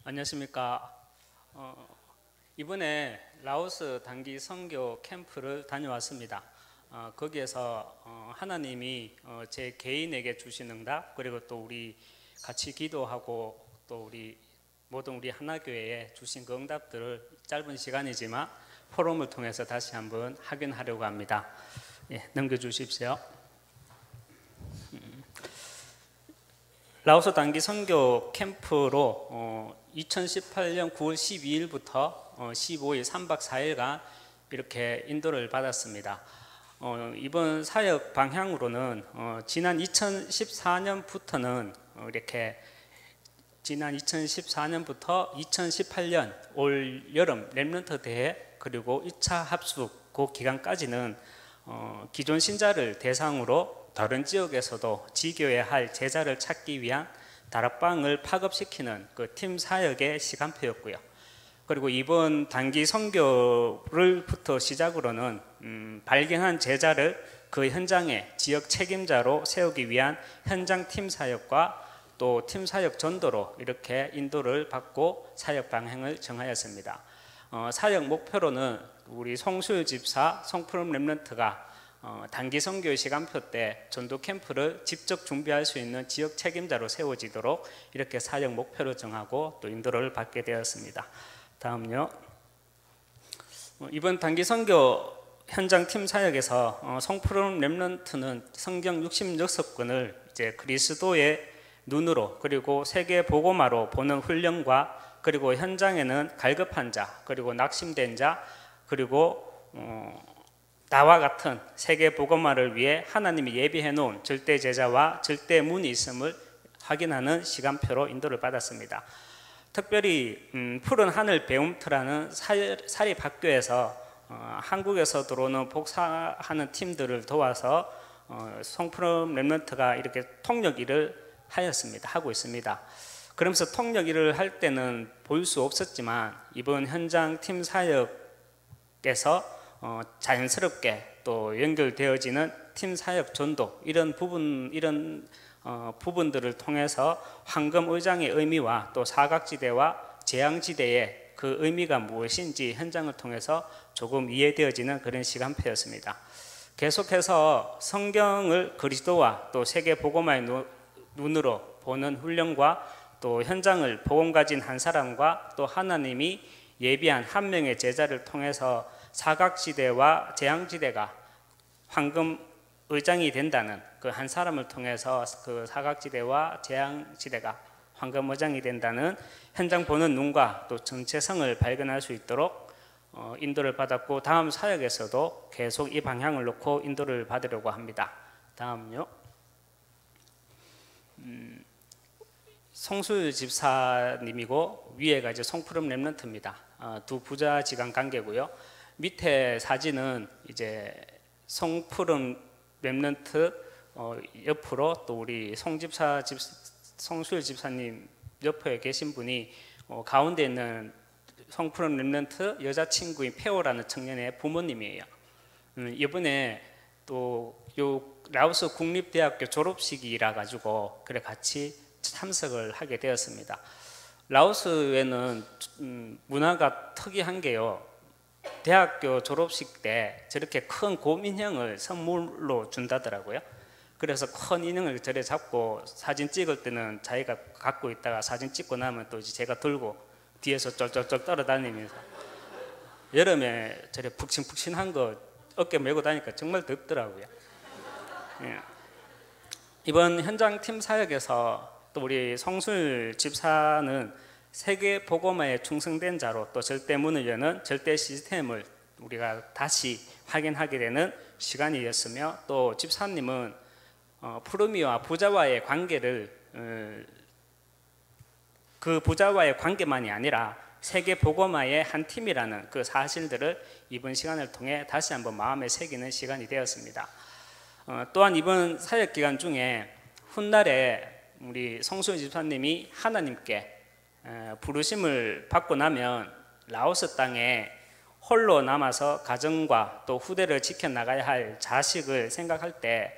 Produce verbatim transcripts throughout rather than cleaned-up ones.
안녕하십니까. 어, 이번에 라오스 단기 선교 캠프를 다녀왔습니다. 어, 거기에서 어, 하나님이 어, 제 개인에게 주신 응답, 그리고 또 우리 같이 기도하고 또 우리 모든 우리 하나교회에 주신 그 응답들을 짧은 시간이지만 포럼을 통해서 다시 한번 확인하려고 합니다. 예, 넘겨주십시오. 음. 라오스 단기 선교 캠프로 어, 이천십팔 년 구월 십이일부터 어, 십오일 삼 박 사 일간 이렇게 인도를 받았습니다. 어, 이번 사역 방향으로는 어, 지난 이천십사 년부터는 어, 이렇게 지난 이천십사 년부터 이천십팔 년 올 여름 렘넌트 대회 그리고 이 차 합숙 그 기간까지는 어, 기존 신자를 대상으로 다른 지역에서도 지교에 할 제자를 찾기 위한 다락방을 파급시키는 그 팀 사역의 시간표였고요. 그리고 이번 단기 선교를부터 시작으로는 음, 발견한 제자를 그 현장에 지역 책임자로 세우기 위한 현장 팀 사역과 또 팀 사역 전도로 이렇게 인도를 받고 사역 방향을 정하였습니다. 어, 사역 목표로는 우리 송수일 집사, 송푸름 렘넌트가 어, 단기 선교 시간표 때 전도 캠프를 직접 준비할 수 있는 지역 책임자로 세워지도록 이렇게 사역 목표를 정하고 또 인도를 받게 되었습니다. 다음요. 어, 이번 단기 선교 현장 팀 사역에서 어, 송푸름 렘넌트는 성경 육십육 권을 이제 그리스도의 눈으로 그리고 세계 복음화로 보는 훈련과 그리고 현장에는 갈급한 자 그리고 낙심된 자 그리고 어, 나와 같은 세계 복음화를 위해 하나님이 예비해 놓은 절대 제자와 절대 문이 있음을 확인하는 시간표로 인도를 받았습니다. 특별히 음, 푸른 하늘 배움터라는 사립학교에서 어, 한국에서 들어오는 복사하는 팀들을 도와서 어, 송푸름 렘넌트가 이렇게 통역 일을 하였습니다. 하고 있습니다. 그러면서 통역 일을 할 때는 볼 수 없었지만 이번 현장 팀 사역에서 어, 자연스럽게 또 연결되어지는 팀 사역 전도 이런 부분 이런 어, 부분들을 통해서 황금 의장의 의미와 또 사각지대와 재앙지대의 그 의미가 무엇인지 현장을 통해서 조금 이해되어지는 그런 시간표였습니다. 계속해서 성경을 그리스도와 또 세계 복음화의 눈으로 보는 훈련과 또 현장을 복음 가진 한 사람과 또 하나님이 예비한 한 명의 제자를 통해서 사각지대와 재앙지대가 황금 의장이 된다는 그 한 사람을 통해서 그 사각지대와 재앙지대가 황금 의장이 된다는 현장 보는 눈과 또 정체성을 발견할 수 있도록 어, 인도를 받았고 다음 사역에서도 계속 이 방향을 놓고 인도를 받으려고 합니다. 다음요. 음, 송수일 집사님이고 위에가 이제 송푸름 렘넌트입니다. 어, 두 부자지간 관계고요. 밑에 사진은 이제 송푸름 렘넌트 어, 옆으로 또 우리 송집사 집 송수일 집사님 옆에 계신 분이 어, 가운데 있는 송푸름 렘넌트 여자친구인 페오라는 청년의 부모님이에요. 음, 이번에 또 요 라오스 국립대학교 졸업식이라 가지고 그래 같이 참석을 하게 되었습니다. 라오스에는 음, 문화가 특이한 게요. 대학교 졸업식 때 저렇게 큰 곰인형을 선물로 준다더라고요. 그래서 큰 인형을 저래 잡고 사진 찍을 때는 자기가 갖고 있다가 사진 찍고 나면 또 이제 제가 들고 뒤에서 쫄쫄쫄 떨어다니면서 여름에 저래 푹신푹신한 거 어깨 메고 다니니까 정말 덥더라고요. 예. 이번 현장 팀 사역에서 또 우리 송술 집사는 세계 복음화에 충성된 자로 또 절대 문을 여는 절대 시스템을 우리가 다시 확인하게 되는 시간이었으며 또 집사님은 어, 푸르미와 부자와의 관계를 어, 그 부자와의 관계만이 아니라 세계 복음화의 한 팀이라는 그 사실들을 이번 시간을 통해 다시 한번 마음에 새기는 시간이 되었습니다. 어, 또한 이번 사역 기간 중에 훗날에 우리 송수일 집사님이 하나님께 부르심을 받고 나면 라오스 땅에 홀로 남아서 가정과 또 후대를 지켜나가야 할 자식을 생각할 때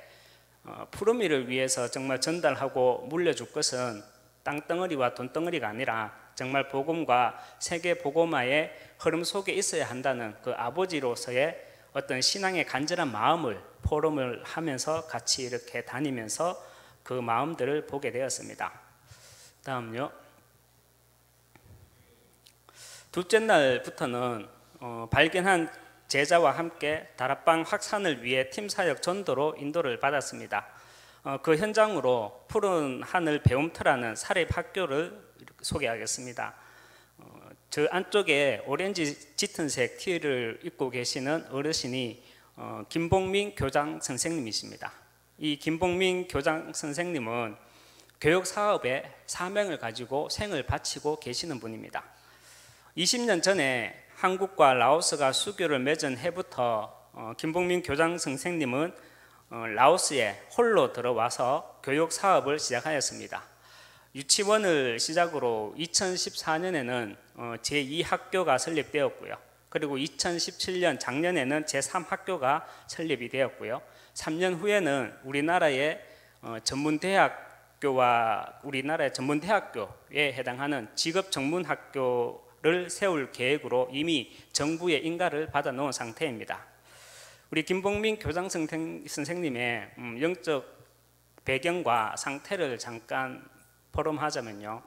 푸르미를 위해서 정말 전달하고 물려줄 것은 땅덩어리와 돈덩어리가 아니라 정말 복음과 세계 복음화의 흐름 속에 있어야 한다는 그 아버지로서의 어떤 신앙의 간절한 마음을 포럼을 하면서 같이 이렇게 다니면서 그 마음들을 보게 되었습니다. 다음요. 둘째 날부터는 어, 발견한 제자와 함께 다락방 확산을 위해 팀사역 전도로 인도를 받았습니다. 어, 그 현장으로 푸른 하늘 배움터라는 사립학교를 소개하겠습니다. 어, 저 안쪽에 오렌지 짙은색 티를 입고 계시는 어르신이 어, 김봉민 교장 선생님이십니다. 이 김봉민 교장 선생님은 교육 사업에 사명을 가지고 생을 바치고 계시는 분입니다. 이십 년 전에 한국과 라오스가 수교를 맺은 해부터 어, 김봉민 교장 선생님은 어, 라오스에 홀로 들어와서 교육 사업을 시작하였습니다. 유치원을 시작으로 이천십사 년에는 어, 제이 학교가 설립되었고요. 그리고 이천십칠 년 작년에는 제삼 학교가 설립이 되었고요. 삼 년 후에는 우리나라의 어, 전문대학교와 우리나라의 전문대학교에 해당하는 직업전문학교를 세울 계획으로 이미 정부의 인가를 받아 놓은 상태입니다. 우리 김봉민 교장 선생님의 음, 영적 배경과 상태를 잠깐 포럼하자면요.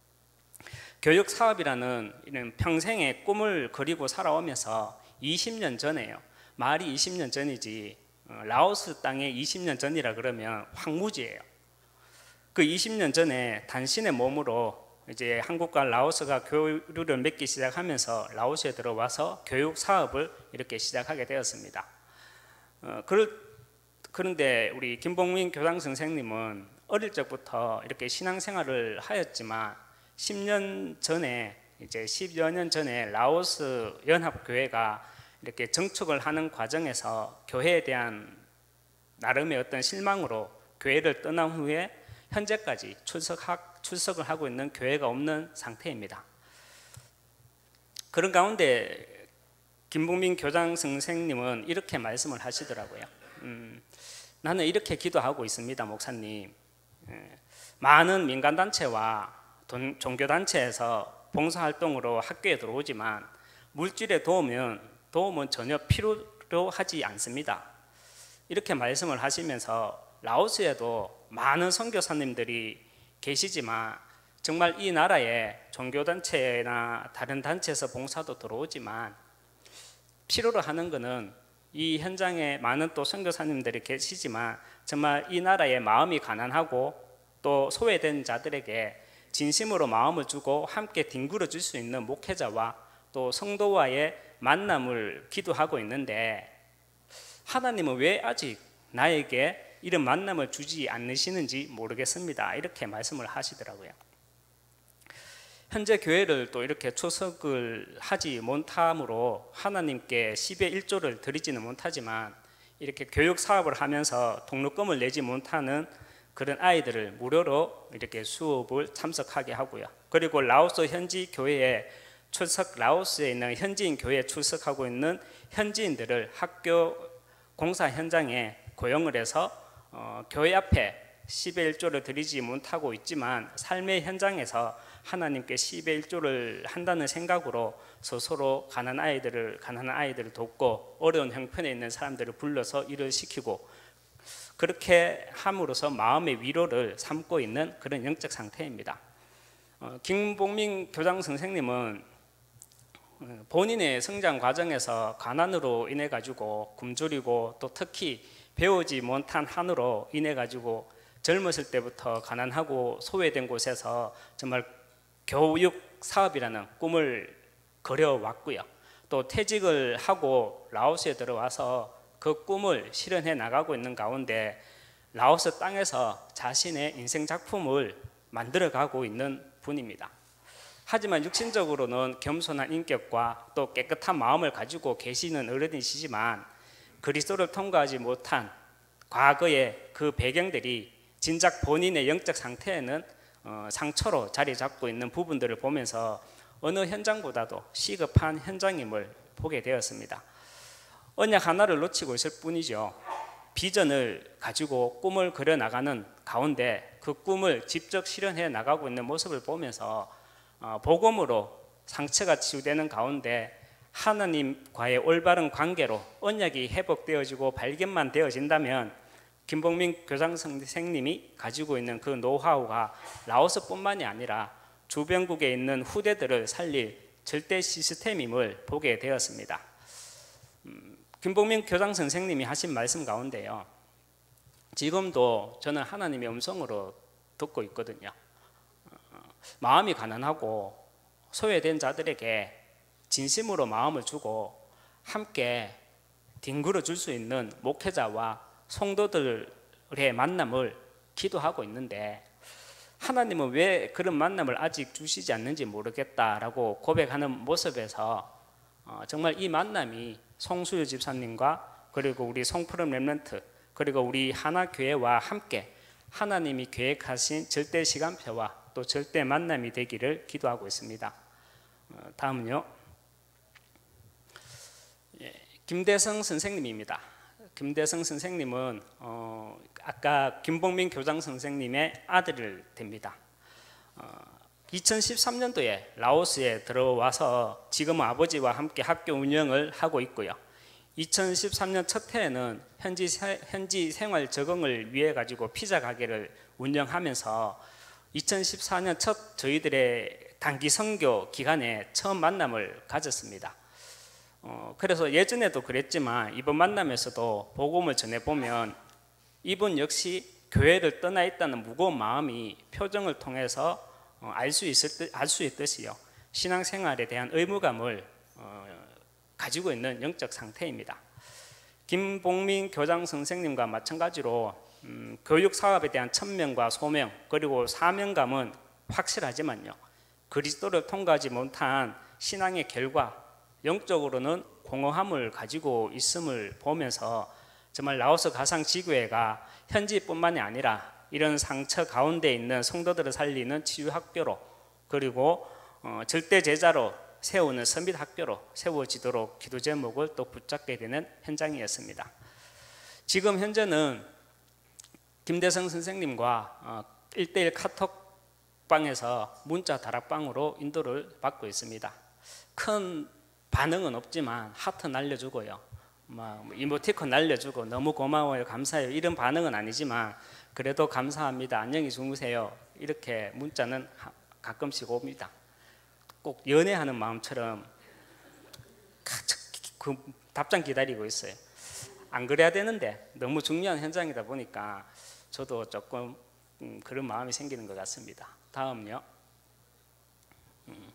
교육 사업이라는 이런 평생의 꿈을 그리고 살아오면서 이십 년 전에요. 말이 이십 년 전이지 어, 라오스 땅에 이십 년 전이라 그러면 황무지예요. 그 이십 년 전에 단신의 몸으로 이제 한국과 라오스가 교류를 맺기 시작하면서 라오스에 들어와서 교육 사업을 이렇게 시작하게 되었습니다. 어, 그럴, 그런데 우리 김봉민 교장 선생님은 어릴 적부터 이렇게 신앙생활을 하였지만 십 년 전에 이제 십여 년 전에 라오스 연합교회가 이렇게 정축을 하는 과정에서 교회에 대한 나름의 어떤 실망으로 교회를 떠난 후에 현재까지 출석하, 출석을 하고 있는 교회가 없는 상태입니다. 그런 가운데 김봉민 교장 선생님은 이렇게 말씀을 하시더라고요. 음, 나는 이렇게 기도하고 있습니다, 목사님. 예, 많은 민간단체와 종교단체에서 봉사활동으로 학교에 들어오지만 물질의 도움은, 도움은 전혀 필요로 하지 않습니다. 이렇게 말씀을 하시면서 라오스에도 많은 선교사님들이 계시지만 정말 이 나라에 종교단체나 다른 단체에서 봉사도 들어오지만 필요로 하는 것은 이 현장에 많은 또 선교사님들이 계시지만 정말 이 나라의 마음이 가난하고 또 소외된 자들에게 진심으로 마음을 주고 함께 뒹굴어 줄 수 있는 목회자와 또 성도와의 만남을 기도하고 있는데 하나님은 왜 아직 나에게 이런 만남을 주지 않으시는지 모르겠습니다. 이렇게 말씀을 하시더라고요. 현재 교회를 또 이렇게 출석을 하지 못함으로 하나님께 십의 일조를 드리지는 못하지만 이렇게 교육 사업을 하면서 등록금을 내지 못하는 그런 아이들을 무료로 이렇게 수업을 참석하게 하고요. 그리고 라오스 현지 교회에 출석, 라오스에 있는 현지인 교회에 출석하고 있는 현지인들을 학교 공사 현장에 고용을 해서 어, 교회 앞에 십의 일조를 드리지 못하고 있지만 삶의 현장에서 하나님께 십의 일조를 한다는 생각으로 스스로 가난한 아이들을 가난한 아이들을 돕고 어려운 형편에 있는 사람들을 불러서 일을 시키고 그렇게 함으로써 마음의 위로를 삼고 있는 그런 영적 상태입니다. 어, 김봉민 교장 선생님은 본인의 성장 과정에서 가난으로 인해 가지고 굶주리고 또 특히 배우지 못한 한으로 인해 가지고 젊었을 때부터 가난하고 소외된 곳에서 정말 교육 사업이라는 꿈을 그려왔고요. 또 퇴직을 하고 라오스에 들어와서 그 꿈을 실현해 나가고 있는 가운데 라오스 땅에서 자신의 인생 작품을 만들어가고 있는 분입니다. 하지만 육신적으로는 겸손한 인격과 또 깨끗한 마음을 가지고 계시는 어른이시지만 그리스도를 통과하지 못한 과거의 그 배경들이 진작 본인의 영적 상태에는 어, 상처로 자리 잡고 있는 부분들을 보면서 어느 현장보다도 시급한 현장임을 보게 되었습니다. 언약 하나를 놓치고 있을 뿐이죠. 비전을 가지고 꿈을 그려나가는 가운데 그 꿈을 직접 실현해 나가고 있는 모습을 보면서 어, 복음으로 상처가 치유되는 가운데 하나님과의 올바른 관계로 언약이 회복되어지고 발견만 되어진다면 김봉민 교장 선생님이 가지고 있는 그 노하우가 라오스뿐만이 아니라 주변국에 있는 후대들을 살릴 절대 시스템임을 보게 되었습니다. 음, 김봉민 교장 선생님이 하신 말씀 가운데요, 지금도 저는 하나님의 음성으로 듣고 있거든요. 어, 마음이 가난하고 소외된 자들에게 진심으로 마음을 주고 함께 뒹굴어 줄 수 있는 목회자와 성도들의 만남을 기도하고 있는데 하나님은 왜 그런 만남을 아직 주시지 않는지 모르겠다라고 고백하는 모습에서 정말 이 만남이 송수유 집사님과 그리고 우리 송푸름 렘넌트 그리고 우리 하나교회와 함께 하나님이 계획하신 절대 시간표와 또 절대 만남이 되기를 기도하고 있습니다. 다음은요, 김대성 선생님입니다. 김대성 선생님은 어, 아까 김봉민 교장 선생님의 아들을 됩니다. 어, 이천십삼 년도에 라오스에 들어와서 지금은 아버지와 함께 학교 운영을 하고 있고요. 이천십삼 년 첫 해에는 현지, 현지 생활 적응을 위해 가지고 피자 가게를 운영하면서 이천십사 년 첫 저희들의 단기 선교 기간에 처음 만남을 가졌습니다. 어, 그래서 예전에도 그랬지만 이번 만남에서도 복음을 전해보면 이분 역시 교회를 떠나 있다는 무거운 마음이 표정을 통해서 어, 알 수 있을 듯, 알 수 있듯이요, 신앙생활에 대한 의무감을 어, 가지고 있는 영적 상태입니다. 김봉민 교장 선생님과 마찬가지로 음, 교육 사업에 대한 천명과 소명 그리고 사명감은 확실하지만요, 그리스도를 통과하지 못한 신앙의 결과, 영적으로는 공허함을 가지고 있음을 보면서 정말 라오스 가상지교회가 현지뿐만이 아니라 이런 상처 가운데 있는 성도들을 살리는 치유학교로 그리고 어, 절대 제자로 세우는 선mit학교로 세워지도록 기도 제목을 또 붙잡게 되는 현장이었습니다. 지금 현재는 김대성 선생님과 어, 일 대일 카톡방에서 문자 다락방으로 인도를 받고 있습니다. 큰 반응은 없지만 하트 날려주고요, 막 이모티콘 날려주고 너무 고마워요, 감사해요 이런 반응은 아니지만 그래도 감사합니다, 안녕히 주무세요 이렇게 문자는 가끔씩 옵니다. 꼭 연애하는 마음처럼 그 답장 기다리고 있어요. 안 그래야 되는데 너무 중요한 현장이다 보니까 저도 조금 그런 마음이 생기는 것 같습니다. 다음요. 음.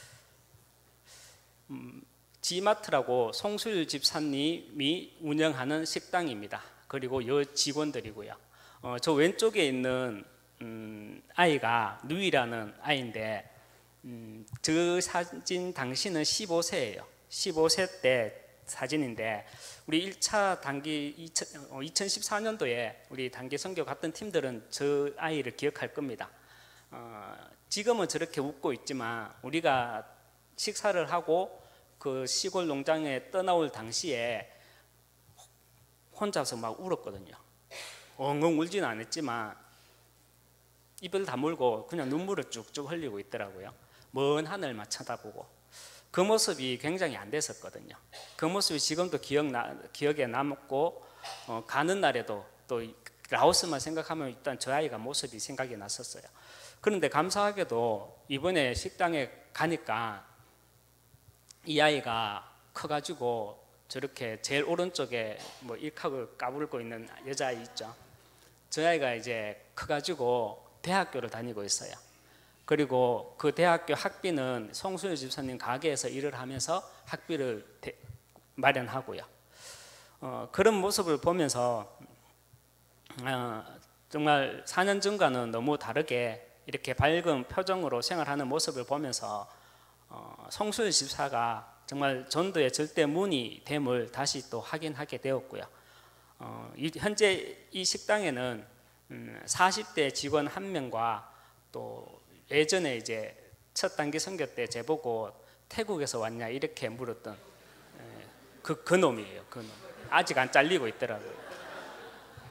음, 지마트라고 송수유 집사님이 운영하는 식당입니다. 그리고 여 직원들이고요. 어, 저 왼쪽에 있는 음, 아이가 누이라는 아이인데 음, 저 사진 당시는 십오 세예요. 십오 세 때 사진인데 우리 일 차 단기 이천십사 년도에 우리 단기 선교 갔던 팀들은 저 아이를 기억할 겁니다. 어, 지금은 저렇게 웃고 있지만 우리가 식사를 하고 그 시골 농장에 떠나올 당시에 혼자서 막 울었거든요. 엉엉 울지는 않았지만 입을 다물고 그냥 눈물을 쭉쭉 흘리고 있더라고요. 먼 하늘만 쳐다보고 그 모습이 굉장히 안 됐었거든요. 그 모습이 지금도 기억나, 기억에 남고 어, 가는 날에도 또 라오스만 생각하면 일단 저 아이가 모습이 생각이 났었어요. 그런데 감사하게도 이번에 식당에 가니까 이 아이가 커가지고 저렇게 제일 오른쪽에 뭐 일칵을 까불고 있는 여자아이 있죠. 저 아이가 이제 커가지고 대학교를 다니고 있어요. 그리고 그 대학교 학비는 송수유 집사님 가게에서 일을 하면서 학비를 대, 마련하고요. 어, 그런 모습을 보면서 어, 정말 사 년 전과는 너무 다르게 이렇게 밝은 표정으로 생활하는 모습을 보면서 어, 송수유 집사가 정말 전도의 절대 문이 됨을 다시 또 확인하게 되었고요. 어, 이, 현재 이 식당에는 음, 사십 대 직원 한 명과 또 예전에 이제 첫 단기 선교 때 제보고 태국에서 왔냐 이렇게 물었던 에, 그, 그 놈이에요. 그 놈. 아직 안 잘리고 있더라고요.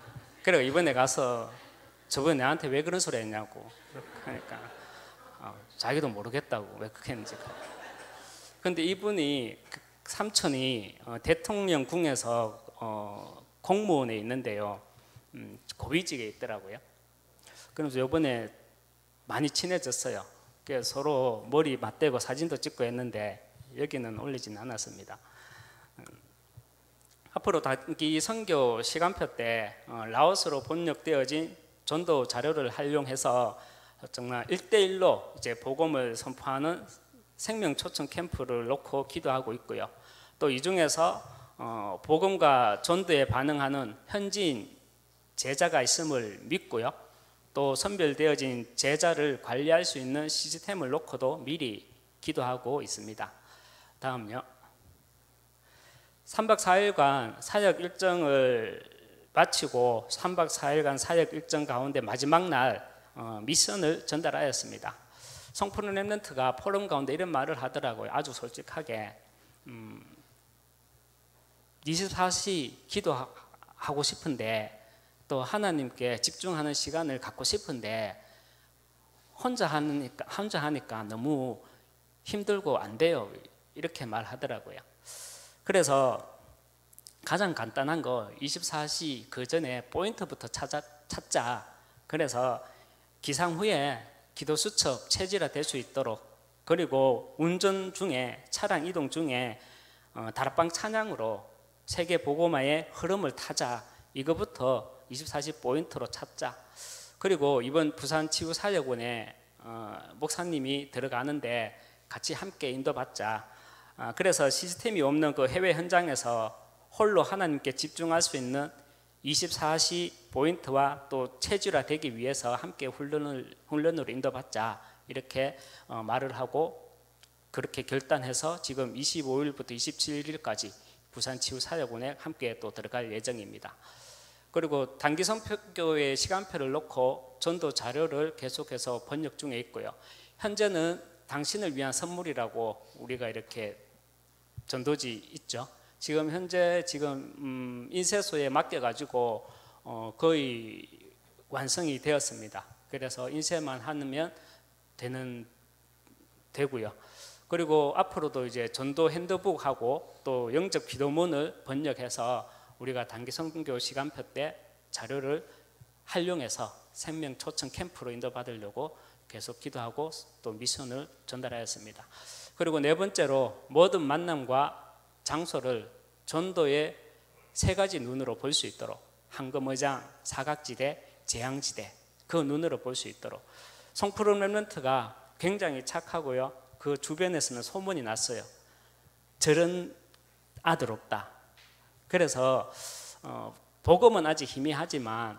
그래서 이번에 가서 저번에 나한테 왜 그런 소리 했냐고 하니까 어, 자기도 모르겠다고 왜 그렇게 했는지. 근데 이분이 삼촌이 어, 대통령궁에서 어, 공무원에 있는데요. 음, 고위직에 있더라고요. 그래서 이번에 많이 친해졌어요. 그래서 서로 머리 맞대고 사진도 찍고 했는데 여기는 올리진 않았습니다. 음, 앞으로 단기 선교 시간표 때 어, 라오스로 번역되어진 전도 자료를 활용해서 정말 일대일로 이제 복음을 선포하는 생명 초청 캠프를 놓고 기도하고 있고요. 또 이 중에서 어, 복음과 전도에 반응하는 현지인 제자가 있음을 믿고요. 또 선별되어진 제자를 관리할 수 있는 시스템을 놓고도 미리 기도하고 있습니다. 다음요. 삼 박 사 일간 사역 일정을 마치고 삼 박 사 일간 사역 일정 가운데 마지막 날 어, 미션을 전달하였습니다. 성포는 렘넌트가 포럼 가운데 이런 말을 하더라고요. 아주 솔직하게 음, 이십사 시 기도하고 싶은데 또 하나님께 집중하는 시간을 갖고 싶은데 혼자 하니까, 혼자 하니까 너무 힘들고 안 돼요. 이렇게 말하더라고요. 그래서 가장 간단한 거 이십사 시 그 전에 포인트부터 찾아, 찾자. 그래서 기상 후에 기도 수첩 체질화 될 수 있도록, 그리고 운전 중에 차량 이동 중에 어, 다락방 찬양으로 세계 복음화의 흐름을 타자. 이거부터 이십사 시 포인트로 찾자. 그리고 이번 부산 치유사역원에 어, 목사님이 들어가는데 같이 함께 인도받자. 아, 그래서 시스템이 없는 그 해외 현장에서 홀로 하나님께 집중할 수 있는 이십사 시 포인트와 또 체질화되기 위해서 함께 훈련을, 훈련으로 인도받자. 이렇게 어, 말을 하고 그렇게 결단해서 지금 이십오 일부터 이십칠 일까지 부산 치유사역원에 함께 또 들어갈 예정입니다. 그리고 단기 선교의 시간표를 놓고 전도 자료를 계속해서 번역 중에 있고요. 현재는 당신을 위한 선물이라고 우리가 이렇게 전도지 있죠. 지금 현재 지금 음, 인쇄소에 맡겨가지고 어, 거의 완성이 되었습니다. 그래서 인쇄만 하면 되는 되고요. 그리고 앞으로도 이제 전도 핸드북하고 또 영적 기도문을 번역해서 우리가 단기 선교 시간표 때 자료를 활용해서 생명 초청 캠프로 인도받으려고 계속 기도하고 또 미션을 전달하였습니다. 그리고 네 번째로 모든 만남과 장소를 전도의 세 가지 눈으로 볼 수 있도록 황금의장, 사각지대, 재앙지대 그 눈으로 볼 수 있도록 성프롬 렘넌트가 굉장히 착하고요. 그 주변에서는 소문이 났어요. 저런 아들 없다. 그래서 어, 복음은 아직 희미하지만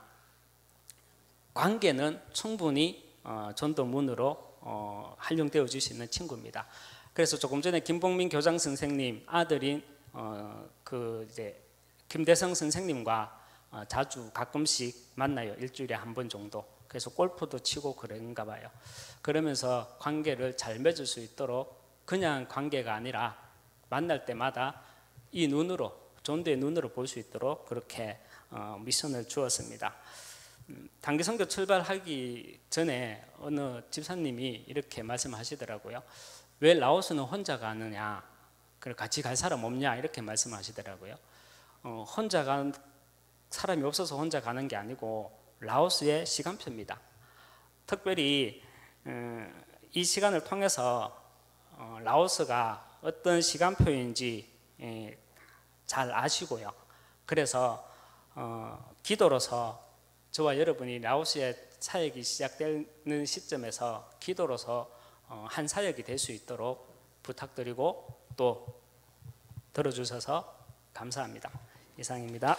관계는 충분히 어, 전도문으로 어, 활용되어 줄 수 있는 친구입니다. 그래서 조금 전에 김봉민 교장 선생님 아들인 어, 그 이제 김대성 선생님과 어, 자주 가끔씩 만나요. 일주일에 한 번 정도. 그래서 골프도 치고 그런가 봐요. 그러면서 관계를 잘 맺을 수 있도록 그냥 관계가 아니라 만날 때마다 이 눈으로, 전도의 눈으로 볼 수 있도록 그렇게 어, 미션을 주었습니다. 음, 단기 선교 출발하기 전에 어느 집사님이 이렇게 말씀하시더라고요. 왜 라오스는 혼자 가느냐? 그래 같이 갈 사람 없냐? 이렇게 말씀하시더라고요. 어, 혼자 간 사람이 없어서 혼자 가는 게 아니고 라오스의 시간표입니다. 특별히 어, 이 시간을 통해서 어, 라오스가 어떤 시간표인지 예, 잘 아시고요. 그래서 어, 기도로서 저와 여러분이 라오스의 사역이 시작되는 시점에서 기도로서 어, 한 사역이 될 수 있도록 부탁드리고 또 들어주셔서 감사합니다. 이상입니다.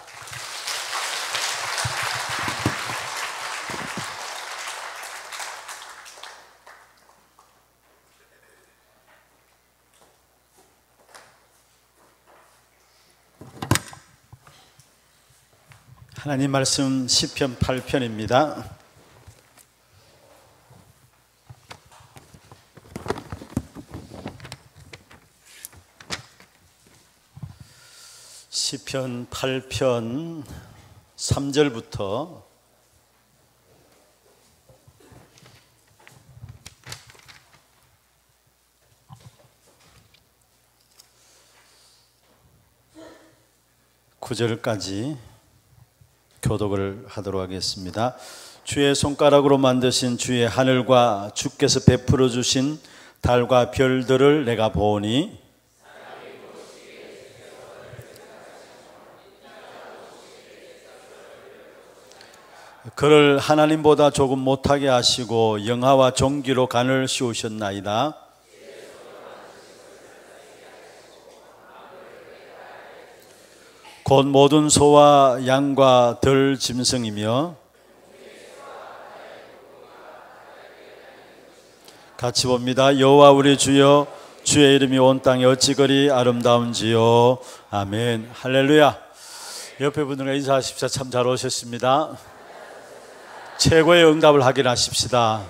하나님 말씀 시편 팔 편입니다. 시편 팔 편 삼 절부터 구 절까지 교독을 하도록 하겠습니다. 주의 손가락으로 만드신 주의 하늘과 주께서 베풀어 주신 달과 별들을 내가 보니 그를 하나님보다 조금 못하게 하시고 영화와 존귀로 간을 씌우셨나이다. 곧 모든 소와 양과 들 짐승이며 같이 봅니다. 여호와 우리 주여, 주의 이름이 온 땅에 어찌 그리 아름다운지요. 아멘. 할렐루야. 옆에 분들과 인사하십시오. 참 잘 오셨습니다. 최고의 응답을 확인하십시다.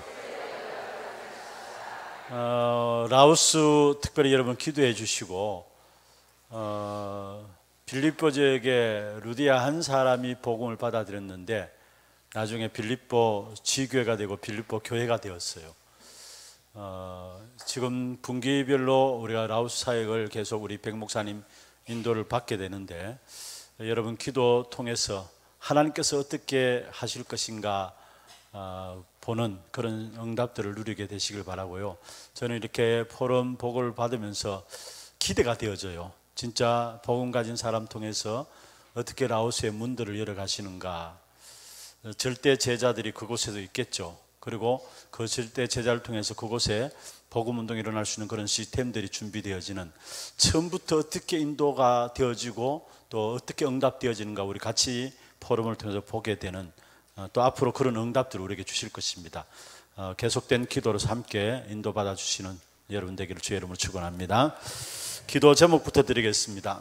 어, 라오스 특별히 여러분 기도해 주시고 어, 빌립보 지역에 루디아 한 사람이 복음을 받아들였는데 나중에 빌립보 지교회가 되고 빌립보 교회가 되었어요. 어, 지금 분기별로 우리가 라오스 사역을 계속 우리 백 목사님 인도를 받게 되는데 여러분 기도 통해서 하나님께서 어떻게 하실 것인가 어, 보는 그런 응답들을 누리게 되시길 바라고요. 저는 이렇게 포럼 복을 받으면서 기대가 되어져요. 진짜 복음 가진 사람 통해서 어떻게 라오스의 문들을 열어가시는가. 절대 제자들이 그곳에도 있겠죠. 그리고 그 절대 제자를 통해서 그곳에 복음 운동이 일어날 수 있는 그런 시스템들이 준비되어지는, 처음부터 어떻게 인도가 되어지고 또 어떻게 응답되어지는가 우리 같이 포럼을 통해서 보게 되는, 또 앞으로 그런 응답들을 우리에게 주실 것입니다. 계속된 기도로서 함께 인도받아 주시는 여러분 되기를 주의 이름으로 축원합니다. 기도 제목부터 드리겠습니다.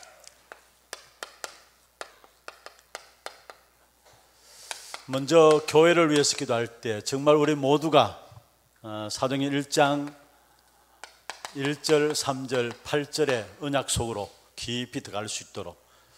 먼저 교회를 위해서 기도할 때 정말 우리 모두가 사도행전 일 장 일 절, 삼 절, 팔 절의 언약 속으로 깊이 들어갈 수 있도록,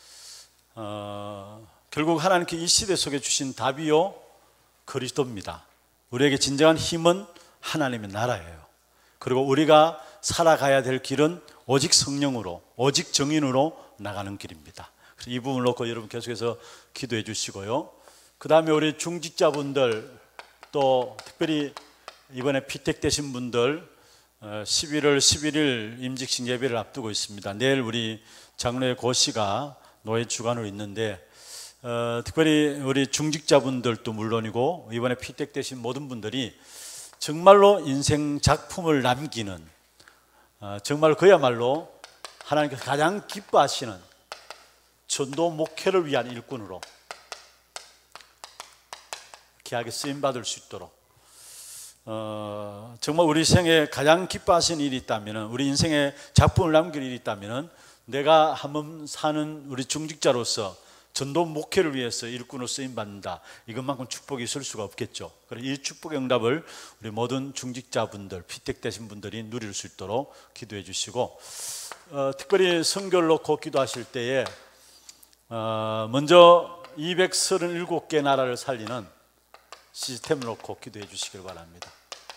어, 결국 하나님께 이 시대 속에 주신 답이요 그리스도입니다. 우리에게 진정한 힘은 하나님의 나라예요. 그리고 우리가 살아가야 될 길은 오직 성령으로, 오직 정인으로 나가는 길입니다. 이 부분을 놓고 여러분 계속해서 기도해 주시고요. 그 다음에 우리 중직자분들, 또 특별히 이번에 피택되신 분들, 십일월 십일일 임직식 예배를 앞두고 있습니다. 내일 우리 장로의 고시가 노예 주간으로 있는데, 어, 특별히 우리 중직자분들도 물론이고 이번에 피택되신 모든 분들이 정말로 인생 작품을 남기는, 어, 정말 그야말로 하나님께서 가장 기뻐하시는 전도 목회를 위한 일꾼으로 귀하게 쓰임받을 수 있도록, 어, 정말 우리 생에 가장 기뻐하시는 일이 있다면, 우리 인생에 작품을 남길 일이 있다면, 내가 한번 사는 우리 중직자로서 전도 목회를 위해서 일꾼으로 쓰임받는다, 이것만큼 축복이 있을 수가 없겠죠. 그래서 이 축복의 응답을 우리 모든 중직자분들, 피택되신 분들이 누릴 수 있도록 기도해 주시고, 어, 특별히 선교를 놓고 기도하실 때에 어, 먼저 이백삼십칠 개 나라를 살리는 시스템을 놓고 기도해 주시길 바랍니다.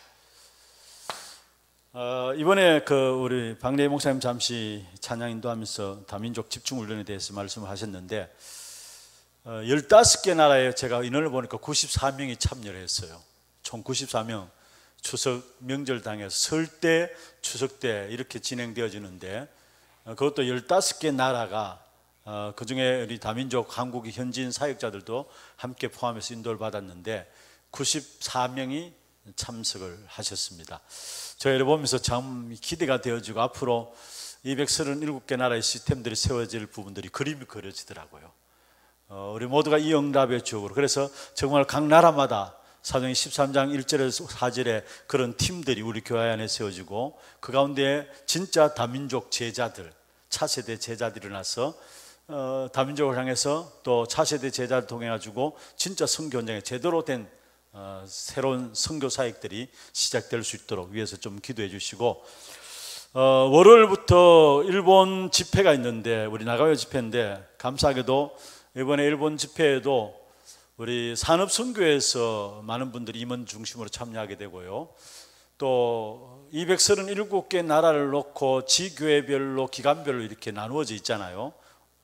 어, 이번에 그 우리 박래희 목사님 잠시 찬양 인도하면서 다민족 집중훈련에 대해서 말씀을 하셨는데, 어, 열다섯 개 나라에 제가 인원을 보니까 구십사 명이 참여를 했어요. 총 구십사 명. 추석 명절 당해서 설 때, 추석 때 이렇게 진행되어지는데, 어, 그것도 열다섯 개 나라가, 어, 그 중에 우리 다민족 한국의 현지인 사역자들도 함께 포함해서 인도를 받았는데 구십사 명이 참석을 하셨습니다. 저희를 보면서 참 기대가 되어지고 앞으로 이백삼십칠 개 나라의 시스템들이 세워질 부분들이 그림이 그려지더라고요. 어, 우리 모두가 이 응답의 주역으로, 그래서 정말 각 나라마다 사도행전 십삼 장 일 절에서 사 절에 그런 팀들이 우리 교회 안에 세워지고, 그 가운데 진짜 다민족 제자들, 차세대 제자들이 일어나서 어, 다민족을 향해서 또 차세대 제자를 통해 가지고 진짜 선교 현장에 제대로 된 어, 새로운 선교 사역들이 시작될 수 있도록 위해서 좀 기도해 주시고, 어, 월요일부터 일본 집회가 있는데, 우리 나가요 집회인데 감사하게도 이번에 일본 집회에도 우리 산업선교에서 많은 분들이 임원 중심으로 참여하게 되고요. 또 이백삼십칠 개 나라를 놓고 지교회별로 기간별로 이렇게 나누어져 있잖아요.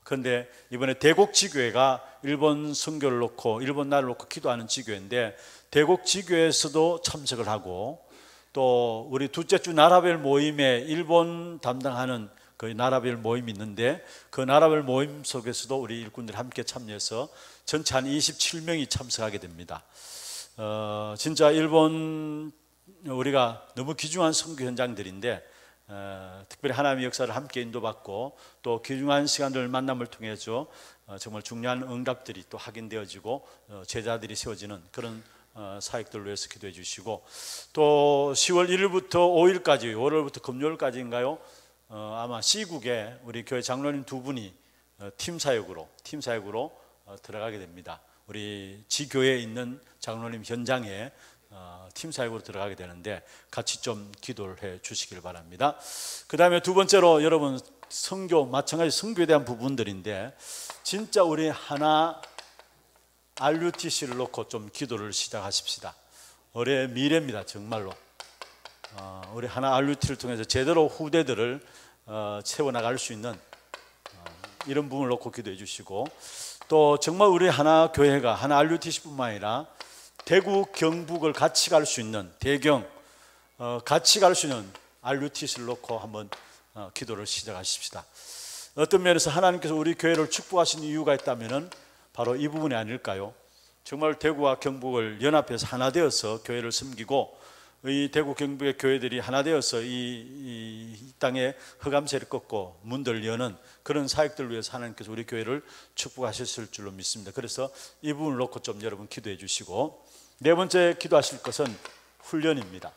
그런데 이번에 대곡지교회가 일본 선교를 놓고 일본 나라를 놓고 기도하는 지교회인데 대곡지교회에서도 참석을 하고 또 우리 둘째 주 나라별 모임에 일본 담당하는 그 나라별 모임이 있는데 그 나라별 모임 속에서도 우리 일꾼들이 함께 참여해서 전체 한 이십칠 명이 참석하게 됩니다. 어, 진짜 일본 우리가 너무 귀중한 선교 현장들인데 어, 특별히 하나님의 역사를 함께 인도받고 또 귀중한 시간들 만남을 통해서 어, 정말 중요한 응답들이 또 확인되어지고 어, 제자들이 세워지는 그런 어, 사역들을 위해서 기도해 주시고 또 시월 일일부터 오일까지 월요일부터 금요일까지인가요? 어, 아마 C국에 우리 교회 장로님 두 분이 어, 팀 사역으로 팀 사역으로 어, 들어가게 됩니다. 우리 지교회에 있는 장로님 현장에 어, 팀 사역으로 들어가게 되는데 같이 좀 기도를 해 주시길 바랍니다. 그 다음에 두 번째로 여러분 선교 마찬가지 선교에 대한 부분들인데 진짜 우리 하나 알유티씨를 놓고 좀 기도를 시작하십시다. 올해 미래입니다. 정말로 어, 우리 하나 알유티를 통해서 제대로 후대들을 어, 채워나갈 수 있는 어, 이런 부분을 놓고 기도해 주시고 또 정말 우리 하나 교회가 하나 알유티씨뿐만 아니라 대구 경북을 같이 갈 수 있는 대경 어, 같이 갈 수 있는 알유티씨를 놓고 한번 어, 기도를 시작하십시다. 어떤 면에서 하나님께서 우리 교회를 축복하신 이유가 있다면은 바로 이 부분이 아닐까요? 정말 대구와 경북을 연합해서 하나 되어서 교회를 섬기고 이 대구 경북의 교회들이 하나 되어서 이, 이, 이 땅에 흑암세를 꺾고 문들을 여는 그런 사역들을 위해서 하나님께서 우리 교회를 축복하셨을 줄로 믿습니다. 그래서 이 부분을 놓고 좀 여러분 기도해 주시고 네 번째 기도하실 것은 훈련입니다.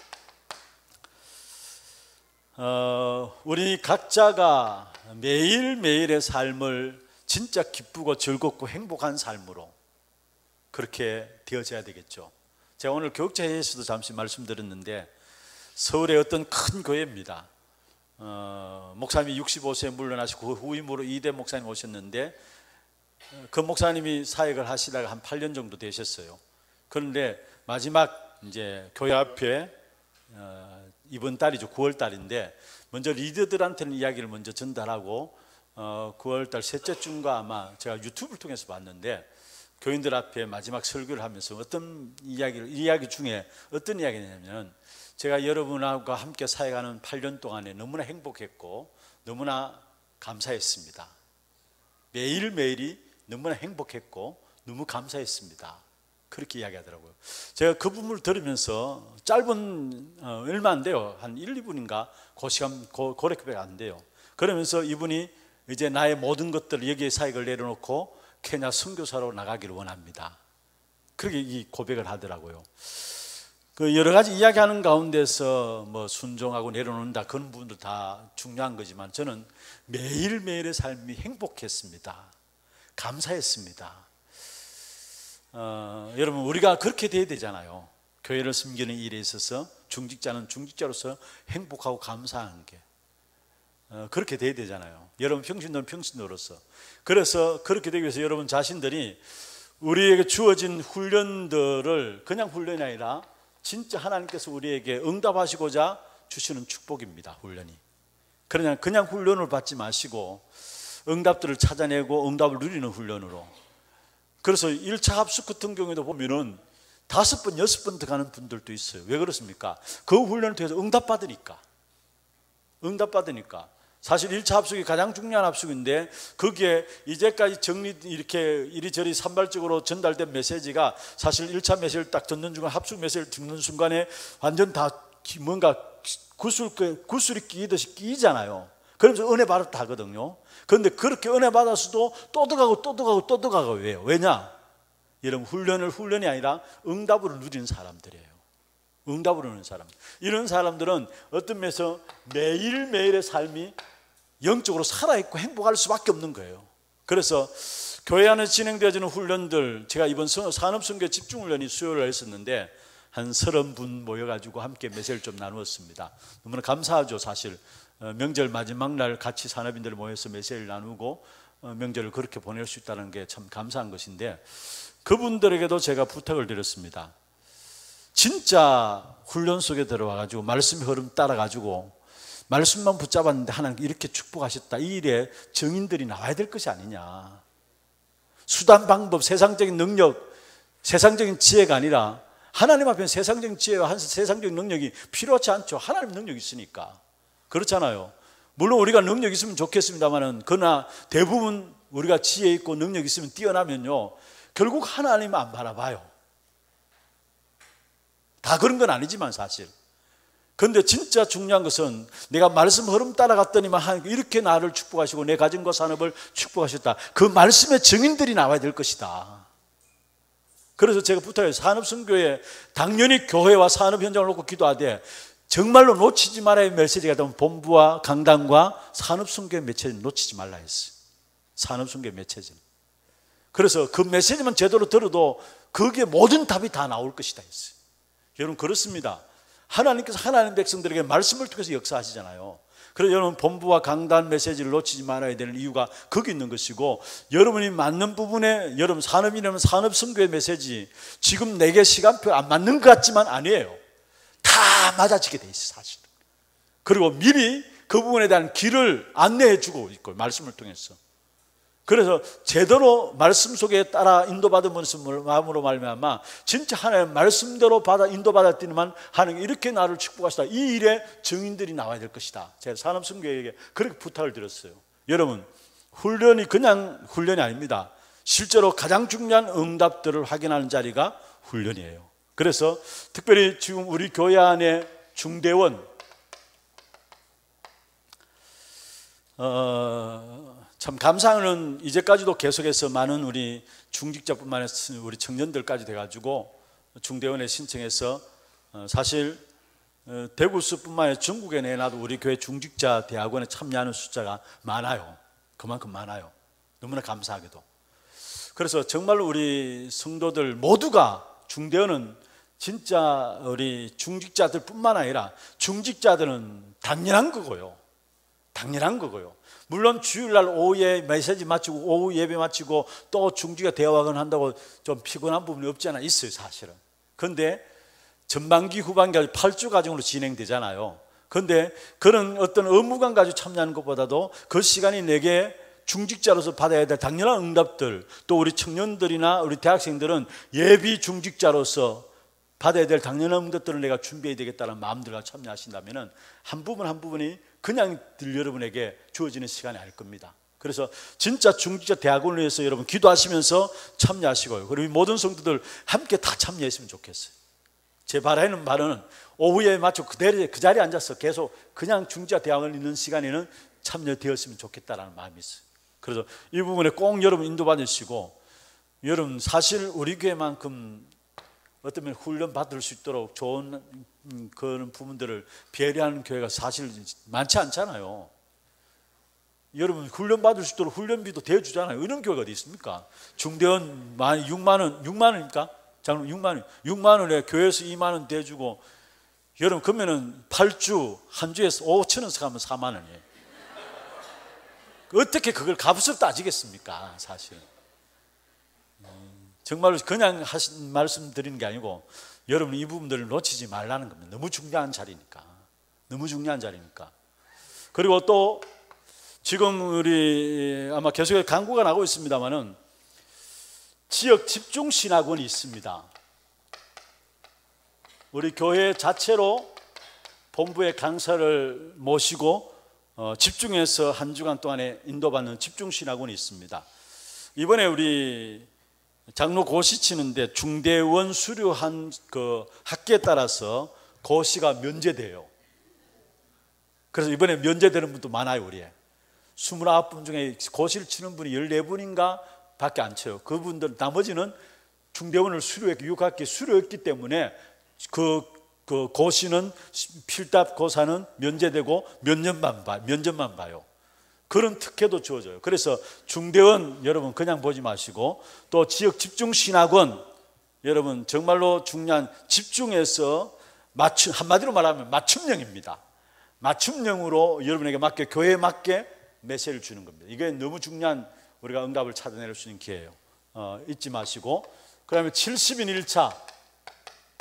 어, 우리 각자가 매일매일의 삶을 진짜 기쁘고 즐겁고 행복한 삶으로 그렇게 되어져야 되겠죠. 제가 오늘 교육자회에서도 잠시 말씀드렸는데 서울의 어떤 큰 교회입니다. 어, 목사님이 육십오 세에 물러나시고 그 후임으로 이대 목사님 오셨는데 그 목사님이 사역을 하시다가 한 팔 년 정도 되셨어요. 그런데 마지막 이제 교회 앞에 어, 이번 달이죠. 구월 달인데 먼저 리더들한테는 이야기를 먼저 전달하고 어, 구월 달 셋째 주인가 아마 제가 유튜브를 통해서 봤는데 교인들 앞에 마지막 설교를 하면서 어떤 이야기를 이야기 중에 어떤 이야기냐면 제가 여러분과 함께 사역하는 팔 년 동안에 너무나 행복했고 너무나 감사했습니다. 매일매일이 너무나 행복했고 너무 감사했습니다. 그렇게 이야기하더라고요. 제가 그 부분을 들으면서 짧은 어, 얼마 안 돼요. 한 일, 이 분인가 그 시간 그, 그렇게밖에 안 돼요. 그러면서 이분이 이제 나의 모든 것들을 여기에 사역을 내려놓고 케냐 선교사로 나가기를 원합니다. 그렇게 이 고백을 하더라고요. 그 여러 가지 이야기하는 가운데서 뭐 순종하고 내려놓는다 그런 부분도 다 중요한 거지만 저는 매일매일의 삶이 행복했습니다. 감사했습니다. 어, 여러분 우리가 그렇게 돼야 되잖아요. 교회를 섬기는 일에 있어서 중직자는 중직자로서 행복하고 감사한 게 어, 그렇게 돼야 되잖아요. 여러분 평신도는 평신도로서. 그래서 그렇게 되기 위해서 여러분 자신들이 우리에게 주어진 훈련들을 그냥 훈련이 아니라 진짜 하나님께서 우리에게 응답하시고자 주시는 축복입니다. 훈련이. 그냥 그냥 훈련을 받지 마시고 응답들을 찾아내고 응답을 누리는 훈련으로. 그래서 일 차 합숙 같은 경우에도 보면은 다섯 번, 여섯 번 들어가는 분들도 있어요. 왜 그렇습니까? 그 훈련을 통해서 응답받으니까. 응답받으니까. 사실 일 차 합숙이 가장 중요한 합숙인데 거기에 이제까지 정리 이렇게 이리저리 산발적으로 전달된 메시지가 사실 일 차 메시지를 딱 듣는 순간 합숙 메시지를 듣는 순간에 완전 다 뭔가 구슬, 구슬이 끼듯이 끼잖아요. 그러면서 은혜 받았다 하거든요. 그런데 그렇게 은혜 받았어도 또 들어가고 또 들어가고 또 들어가고 왜요? 왜냐? 여러분 훈련을 훈련이 아니라 응답으로 누리는 사람들이에요. 응답으로 누리는 사람. 이런 사람들은 어떤 면에서 매일매일의 삶이 영적으로 살아있고 행복할 수밖에 없는 거예요. 그래서 교회 안에 진행되어지는 훈련들, 제가 이번 산업선교 집중훈련이 수요일에 했었는데 한 서른 분 모여가지고 함께 메시지를 좀 나누었습니다. 너무나 감사하죠. 사실 명절 마지막 날 같이 산업인들 모여서 메시지를 나누고 명절을 그렇게 보낼 수 있다는 게 참 감사한 것인데 그분들에게도 제가 부탁을 드렸습니다. 진짜 훈련 속에 들어와가지고 말씀의 흐름 따라가지고 말씀만 붙잡았는데 하나님 이렇게 축복하셨다. 이 일에 증인들이 나와야 될 것이 아니냐. 수단, 방법, 세상적인 능력, 세상적인 지혜가 아니라 하나님 앞에는 세상적인 지혜와 세상적인 능력이 필요하지 않죠. 하나님 능력이 있으니까. 그렇잖아요. 물론 우리가 능력이 있으면 좋겠습니다만은 그러나 대부분 우리가 지혜 있고 능력이 있으면 뛰어나면요 결국 하나님 안 바라봐요. 다 그런 건 아니지만 사실. 그런데 진짜 중요한 것은 내가 말씀 흐름 따라갔더니만 하나님 이렇게 나를 축복하시고 내 가정과 산업을 축복하셨다. 그 말씀의 증인들이 나와야 될 것이다. 그래서 제가 부탁해요. 산업선교회 당연히 교회와 산업 현장을 놓고 기도하되 정말로 놓치지 말아야 할 메시지가 되면 본부와 강단과 산업선교회 메시지는 놓치지 말라 했어요. 산업선교회 메시지는. 그래서 그 메시지만 제대로 들어도 거기에 모든 답이 다 나올 것이다 했어요. 여러분 그렇습니다. 하나님께서 하나님 백성들에게 말씀을 통해서 역사하시잖아요. 그래서 여러분 본부와 강단 메시지를 놓치지 말아야 되는 이유가 거기 있는 것이고, 여러분이 맞는 부분에 여러분 산업이라면 산업선교의 메시지 지금 내게 시간표 안 맞는 것 같지만 아니에요. 다 맞아지게 돼 있어요 사실은. 그리고 미리 그 부분에 대한 길을 안내해 주고 있고 말씀을 통해서. 그래서 제대로 말씀 속에 따라 인도받은 마음으로 말미암아 진짜 하나님 말씀대로 받아 인도받았더니만 하나님 이렇게 나를 축복하시다. 이 일에 증인들이 나와야 될 것이다. 제가 산업선교회에게 그렇게 부탁을 드렸어요. 여러분 훈련이 그냥 훈련이 아닙니다. 실제로 가장 중요한 응답들을 확인하는 자리가 훈련이에요. 그래서 특별히 지금 우리 교회 안에 중대원 어, 참 감사하는 이제까지도 계속해서 많은 우리 중직자뿐만 아니라 우리 청년들까지 돼가지고 중대원에 신청해서 어, 사실 어, 대구수뿐만 아니라 중국에 내놔도 우리 교회 중직자 대학원에 참여하는 숫자가 많아요. 그만큼 많아요. 너무나 감사하게도. 그래서 정말로 우리 성도들 모두가 중대원은 진짜 우리 중직자들 뿐만 아니라 중직자들은 당연한 거고요. 당연한 거고요. 물론 주일날 오후에 메시지 마치고 오후 예배 마치고 또 중직자 대화학원 한다고 좀 피곤한 부분이 없지 않아 있어요 사실은. 그런데 전반기 후반기 팔 주 과정으로 진행되잖아요. 그런데 그런 어떤 의무감 가지고 참여하는 것보다도 그 시간이 내게 중직자로서 받아야 될 당연한 응답들, 또 우리 청년들이나 우리 대학생들은 예비 중직자로서 받아야 될 당연한 응답들을 내가 준비해야 되겠다는 마음들과 참여하신다면 한 부분 한 부분이 그냥 여러분에게 주어지는 시간이 아닐 겁니다. 그래서 진짜 중직자 대학원을 위해서 여러분 기도하시면서 참여하시고요. 그리고 모든 성도들 함께 다 참여했으면 좋겠어요. 제 바라는 바는 오후에 맞춰 그대로 그 자리에 앉아서 계속 그냥 중직자 대학원을 있는 시간에는 참여되었으면 좋겠다라는 마음이 있어요. 그래서 이 부분에 꼭 여러분 인도받으시고, 여러분 사실 우리 교회만큼 어쩌면 훈련 받을 수 있도록 좋은 그런 부분들을 배려하는 교회가 사실 많지 않잖아요. 여러분 훈련 받을 수 있도록 훈련비도 대주잖아요. 이런 교회가 어디 있습니까? 중대원 육만 원, 육만 원입니까? 장로 육만 원, 육만 원에 교회에서 이만 원 대주고, 여러분 그러면은 팔 주 한 주에서 오천 원씩 하면 사만 원이에요. 어떻게 그걸 값을 따지겠습니까? 사실 정말로 그냥 하신 말씀 드리는 게 아니고 여러분 이 부분들을 놓치지 말라는 겁니다. 너무 중요한 자리니까. 너무 중요한 자리니까. 그리고 또 지금 우리 아마 계속해서 광고가 나고 있습니다만은 지역 집중 신학원이 있습니다. 우리 교회 자체로 본부의 강사를 모시고 어, 집중해서 한 주간 동안에 인도받는 집중 신학원이 있습니다. 이번에 우리 장로 고시 치는데 중대원 수료한 그 학기에 따라서 고시가 면제돼요. 그래서 이번에 면제되는 분도 많아요. 우리에 이십구 분 중에 고시를 치는 분이 십사 분인가 밖에 안 쳐요. 그분들 나머지는 중대원을 수료했고 육 학기 수료했기 때문에 그, 그 고시는 필답 고사는 면제되고 몇 년만 봐, 몇 년만 봐요. 그런 특혜도 주어져요. 그래서 중대원 여러분 그냥 보지 마시고, 또 지역 집중 신학원 여러분 정말로 중요한 집중해서 맞춤, 한마디로 말하면 맞춤형입니다. 맞춤형으로 여러분에게 맞게 교회에 맞게 메시지를 주는 겁니다. 이게 너무 중요한 우리가 응답을 찾아낼 수 있는 기회예요. 어, 잊지 마시고, 그 다음에 칠십 인 일 차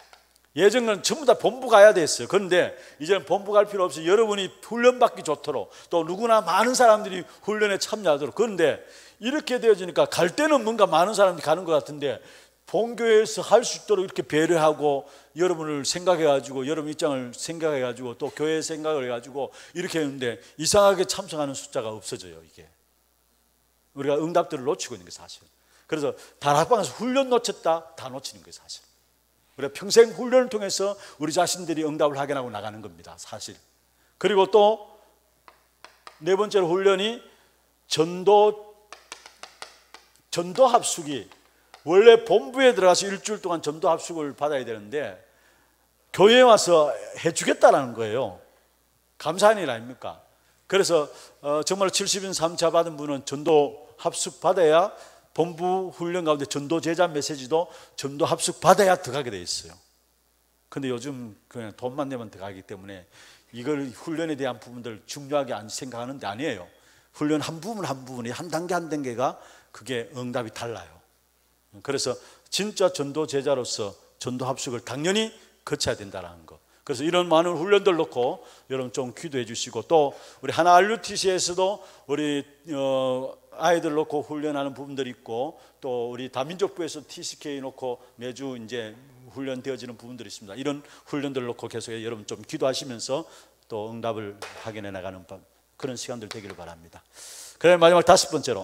예전에는 전부 다 본부 가야 됐어요. 그런데 이제는 본부 갈 필요 없이 여러분이 훈련받기 좋도록, 또 누구나 많은 사람들이 훈련에 참여하도록. 그런데 이렇게 되어지니까 갈 때는 뭔가 많은 사람들이 가는 것 같은데 본교회에서 할 수 있도록 이렇게 배려하고 여러분을 생각해가지고 여러분 입장을 생각해가지고 또 교회 생각을 해가지고 이렇게 했는데 이상하게 참석하는 숫자가 없어져요. 이게 우리가 응답들을 놓치고 있는 게 사실. 그래서 다락방에서 훈련 놓쳤다 다 놓치는 게 사실. 우리가 평생 훈련을 통해서 우리 자신들이 응답을 확인하고 나가는 겁니다, 사실. 그리고 또 네 번째로 훈련이 전도 전도 합숙이, 원래 본부에 들어가서 일주일 동안 전도 합숙을 받아야 되는데 교회에 와서 해주겠다라는 거예요. 감사한 일 아닙니까? 그래서 어, 정말 칠십 인 삼 차 받은 분은 전도 합숙 받아야, 본부 훈련 가운데 전도 제자 메시지도 전도 합숙 받아야 들어가게 돼 있어요. 근데 요즘 그냥 돈만 내면 들어가기 때문에 이걸 훈련에 대한 부분들 중요하게 안 생각하는데 아니에요. 훈련 한 부분 한 부분이 한 단계 한 단계가 그게 응답이 달라요. 그래서 진짜 전도 제자로서 전도 합숙을 당연히 거쳐야 된다는 거. 그래서 이런 많은 훈련들 놓고 여러분 좀 기도해 주시고, 또 우리 하나 알유티씨에서도 우리 어, 아이들 놓고 훈련하는 부분들이 있고, 또 우리 다민족부에서 티씨케이 놓고 매주 이제 훈련되어지는 부분들이 있습니다. 이런 훈련들 놓고 계속 여러분 좀 기도하시면서 또 응답을 확인해 나가는 그런 시간들 되기를 바랍니다. 그래, 마지막 다섯 번째로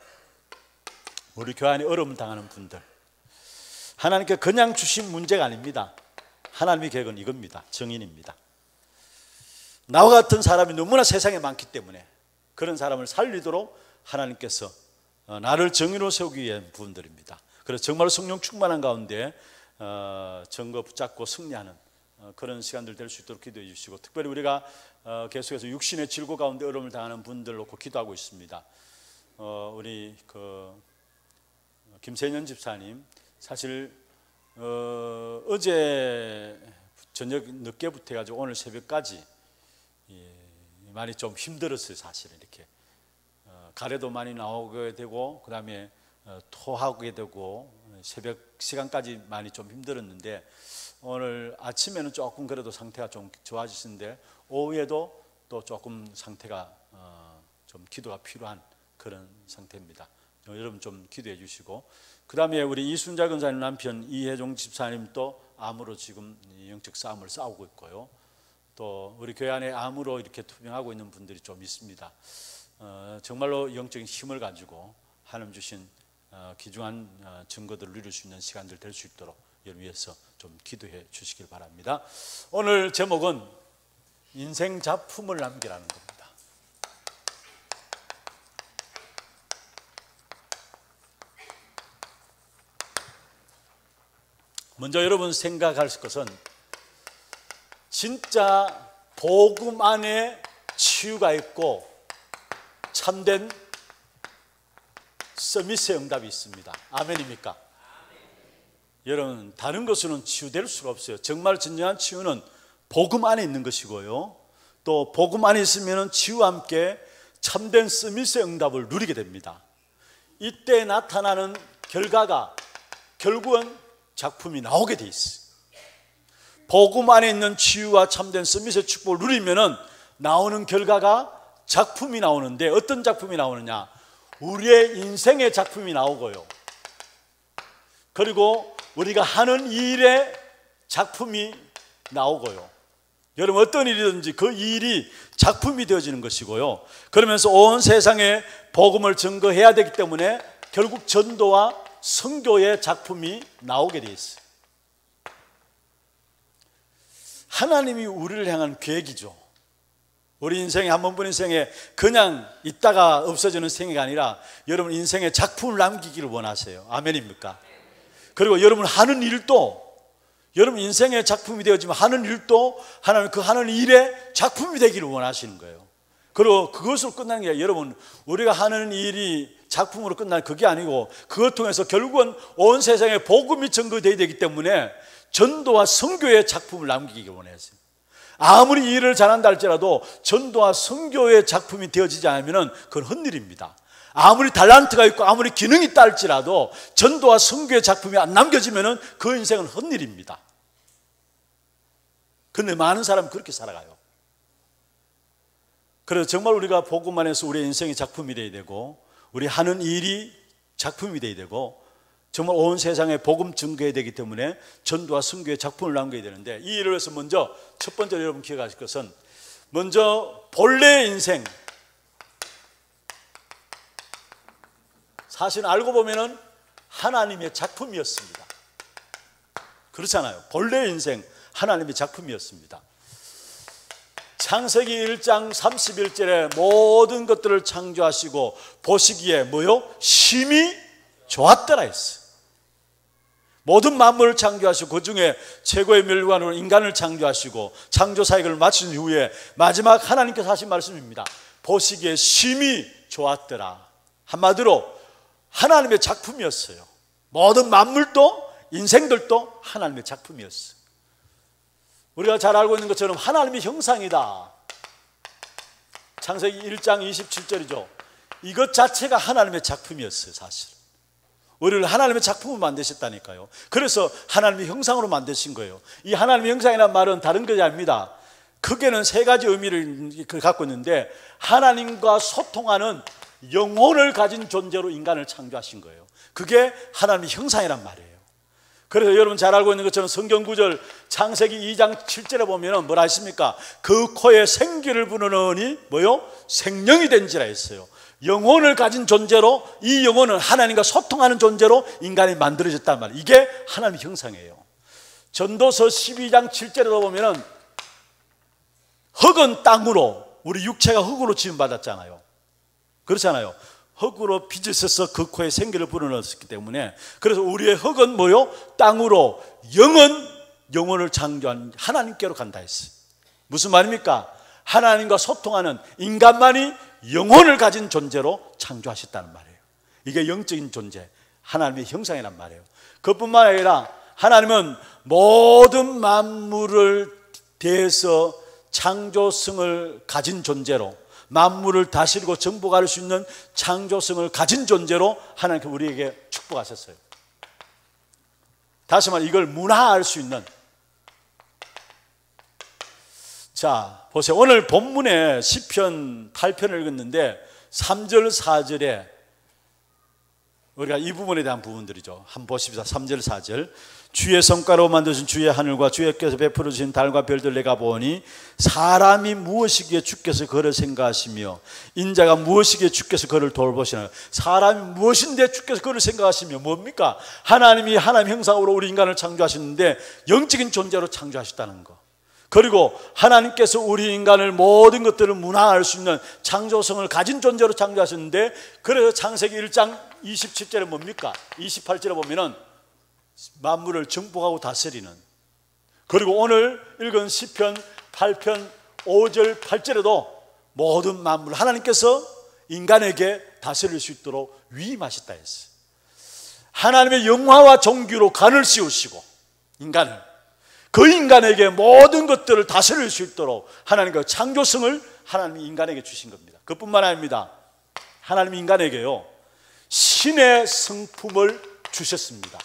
우리 교회 안에 어려움을 당하는 분들, 하나님께 그냥 주신 문제가 아닙니다. 하나님의 계획은 이겁니다. 정인입니다. 나와 같은 사람이 너무나 세상에 많기 때문에 그런 사람을 살리도록 하나님께서 나를 정의로 세우기 위한 부분들입니다. 그래서 정말 성령 충만한 가운데 정거 붙잡고 승리하는 그런 시간들 될 수 있도록 기도해 주시고, 특별히 우리가 계속해서 육신의 질고 가운데 어려움을 당하는 분들 놓고 기도하고 있습니다. 우리 그 김세년 집사님, 사실 어, 어제 저녁 늦게부터 해가지고 오늘 새벽까지 예, 많이 좀 힘들었어요. 사실은 이렇게 어, 가래도 많이 나오게 되고, 그 다음에 어, 토하게 되고, 새벽 시간까지 많이 좀 힘들었는데 오늘 아침에는 조금 그래도 상태가 좀 좋아지시는데 오후에도 또 조금 상태가 어, 좀 기도가 필요한 그런 상태입니다. 여러분 좀 기도해 주시고, 그 다음에 우리 이순자 권사님 남편 이혜종 집사님도 암으로 지금 영적 싸움을 싸우고 있고요. 또 우리 교회 안에 암으로 이렇게 투병하고 있는 분들이 좀 있습니다. 어, 정말로 영적인 힘을 가지고 하나님 주신 어, 귀중한 어, 증거들을 누릴 수 있는 시간들 될 수 있도록 여러분 위해서 좀 기도해 주시길 바랍니다. 오늘 제목은 인생 작품을 남기라는 겁니다. 먼저 여러분 생각할 것은 진짜 복음 안에 치유가 있고 참된 서밋의 응답이 있습니다. 아멘입니까? 아멘. 여러분, 다른 것으로는 치유될 수가 없어요. 정말 진정한 치유는 복음 안에 있는 것이고요, 또 복음 안에 있으면 치유와 함께 참된 서밋의 응답을 누리게 됩니다. 이때 나타나는 결과가 결국은 작품이 나오게 돼 있어요. 복음 안에 있는 치유와 참된 서밋의 축복을 누리면 나오는 결과가 작품이 나오는데, 어떤 작품이 나오느냐? 우리의 인생의 작품이 나오고요, 그리고 우리가 하는 일의 작품이 나오고요. 여러분, 어떤 일이든지 그 일이 작품이 되어지는 것이고요, 그러면서 온 세상에 복음을 증거해야 되기 때문에 결국 전도와 선교의 작품이 나오게 돼 있어요. 하나님이 우리를 향한 계획이죠. 우리 인생에, 한 번 본 인생에 그냥 있다가 없어지는 생애가 아니라 여러분 인생에 작품을 남기기를 원하세요. 아멘입니까? 그리고 여러분 하는 일도 여러분 인생의 작품이 되어지면 하는 일도 하나님 그 하는 일의 작품이 되기를 원하시는 거예요. 그리고 그것으로 끝나는 게 아니라 여러분 우리가 하는 일이 작품으로 끝나는 그게 아니고, 그것 통해서 결국은 온 세상에 복음이 전거되어야 되기 때문에 전도와 선교의 작품을 남기기를 원하세요. 아무리 일을 잘한다 할지라도 전도와 선교의 작품이 되어지지 않으면 그건 헛일입니다. 아무리 달란트가 있고 아무리 기능이 있다 할지라도 전도와 선교의 작품이 안 남겨지면 그 인생은 헛일입니다. 근데 많은 사람은 그렇게 살아가요. 그래서 정말 우리가 복음만 해서 우리의 인생이 작품이 되어야 되고, 우리 하는 일이 작품이 되어야 되고, 정말 온 세상에 복음 증거해야 되기 때문에 전도와 선교의 작품을 남겨야 되는데, 이 일을 위해서 먼저 첫 번째로 여러분 기억하실 것은, 먼저 본래의 인생, 사실 알고 보면은 하나님의 작품이었습니다. 그렇잖아요. 본래의 인생 하나님의 작품이었습니다. 창세기 일 장 삼십일 절에 모든 것들을 창조하시고 보시기에 뭐요? 심히 좋았더라 했어요. 모든 만물을 창조하시고 그 중에 최고의 멸관으로 인간을 창조하시고 창조 사역을 마친 후에 마지막 하나님께서 하신 말씀입니다. 보시기에 심히 좋았더라. 한마디로 하나님의 작품이었어요. 모든 만물도 인생들도 하나님의 작품이었어요. 우리가 잘 알고 있는 것처럼 하나님의 형상이다. 창세기 일 장 이십칠 절이죠. 이것 자체가 하나님의 작품이었어요. 사실 우리를 하나님의 작품으로 만드셨다니까요. 그래서 하나님의 형상으로 만드신 거예요. 이 하나님의 형상이라는 말은 다른 것이 아닙니다. 크게는 세 가지 의미를 갖고 있는데, 하나님과 소통하는 영혼을 가진 존재로 인간을 창조하신 거예요. 그게 하나님의 형상이란 말이에요. 그래서 여러분 잘 알고 있는 것처럼 성경 구절 창세기 이 장 칠 절에 보면 뭐라 했습니까? 그 코에 생기를 부르느니 뭐요? 생명이 된지라 했어요. 영혼을 가진 존재로, 이 영혼은 하나님과 소통하는 존재로 인간이 만들어졌단 말이에요. 이게 하나님의 형상이에요. 전도서 십이 장 칠 절에도 보면 흙은 땅으로, 우리 육체가 흙으로 지음받았잖아요. 그렇잖아요. 흙으로 빚을 써서 그 코에 생기를 불어넣었기 때문에, 그래서 우리의 흙은 뭐요? 땅으로, 영은 영혼을 창조한 하나님께로 간다 했어요. 무슨 말입니까? 하나님과 소통하는 인간만이 영혼을 가진 존재로 창조하셨다는 말이에요. 이게 영적인 존재, 하나님의 형상이란 말이에요. 그뿐만 아니라 하나님은 모든 만물을 대해서 창조성을 가진 존재로, 만물을 다스리고 정복할 수 있는 창조성을 가진 존재로 하나님께서 우리에게 축복하셨어요. 다시 말해 이걸 문화할 수 있는. 자, 보세요. 오늘 본문에 시편 팔 편을 읽었는데 삼 절 사 절에 우리가 이 부분에 대한 부분들이죠. 한번 보십시다. 삼 절 사 절. 주의 손가락으로 만드신 주의 하늘과 주께서 베풀어 주신 달과 별들 내가 보니 사람이 무엇이기에 주께서 그를 생각하시며 인자가 무엇이기에 주께서 그를 돌보시나요? 사람이 무엇인데 주께서 그를 생각하시며 뭡니까? 하나님이 하나님 형상으로 우리 인간을 창조하셨는데 영적인 존재로 창조하셨다는 거. 그리고 하나님께서 우리 인간을 모든 것들을 문화할 수 있는 창조성을 가진 존재로 창조하셨는데, 그래서 창세기 일 장 이십칠 절에 뭡니까? 이십팔 절에 보면은 만물을 정복하고 다스리는, 그리고 오늘 읽은 시편 팔 편 오 절 팔 절에도 모든 만물 하나님께서 인간에게 다스릴 수 있도록 위임하셨다 했어요. 하나님의 영화와 종기로 간을 씌우시고 인간을, 그 인간에게 모든 것들을 다스릴 수 있도록 하나님과 창조성을 하나님이 인간에게 주신 겁니다. 그뿐만 아닙니다. 하나님이 인간에게요 신의 성품을 주셨습니다.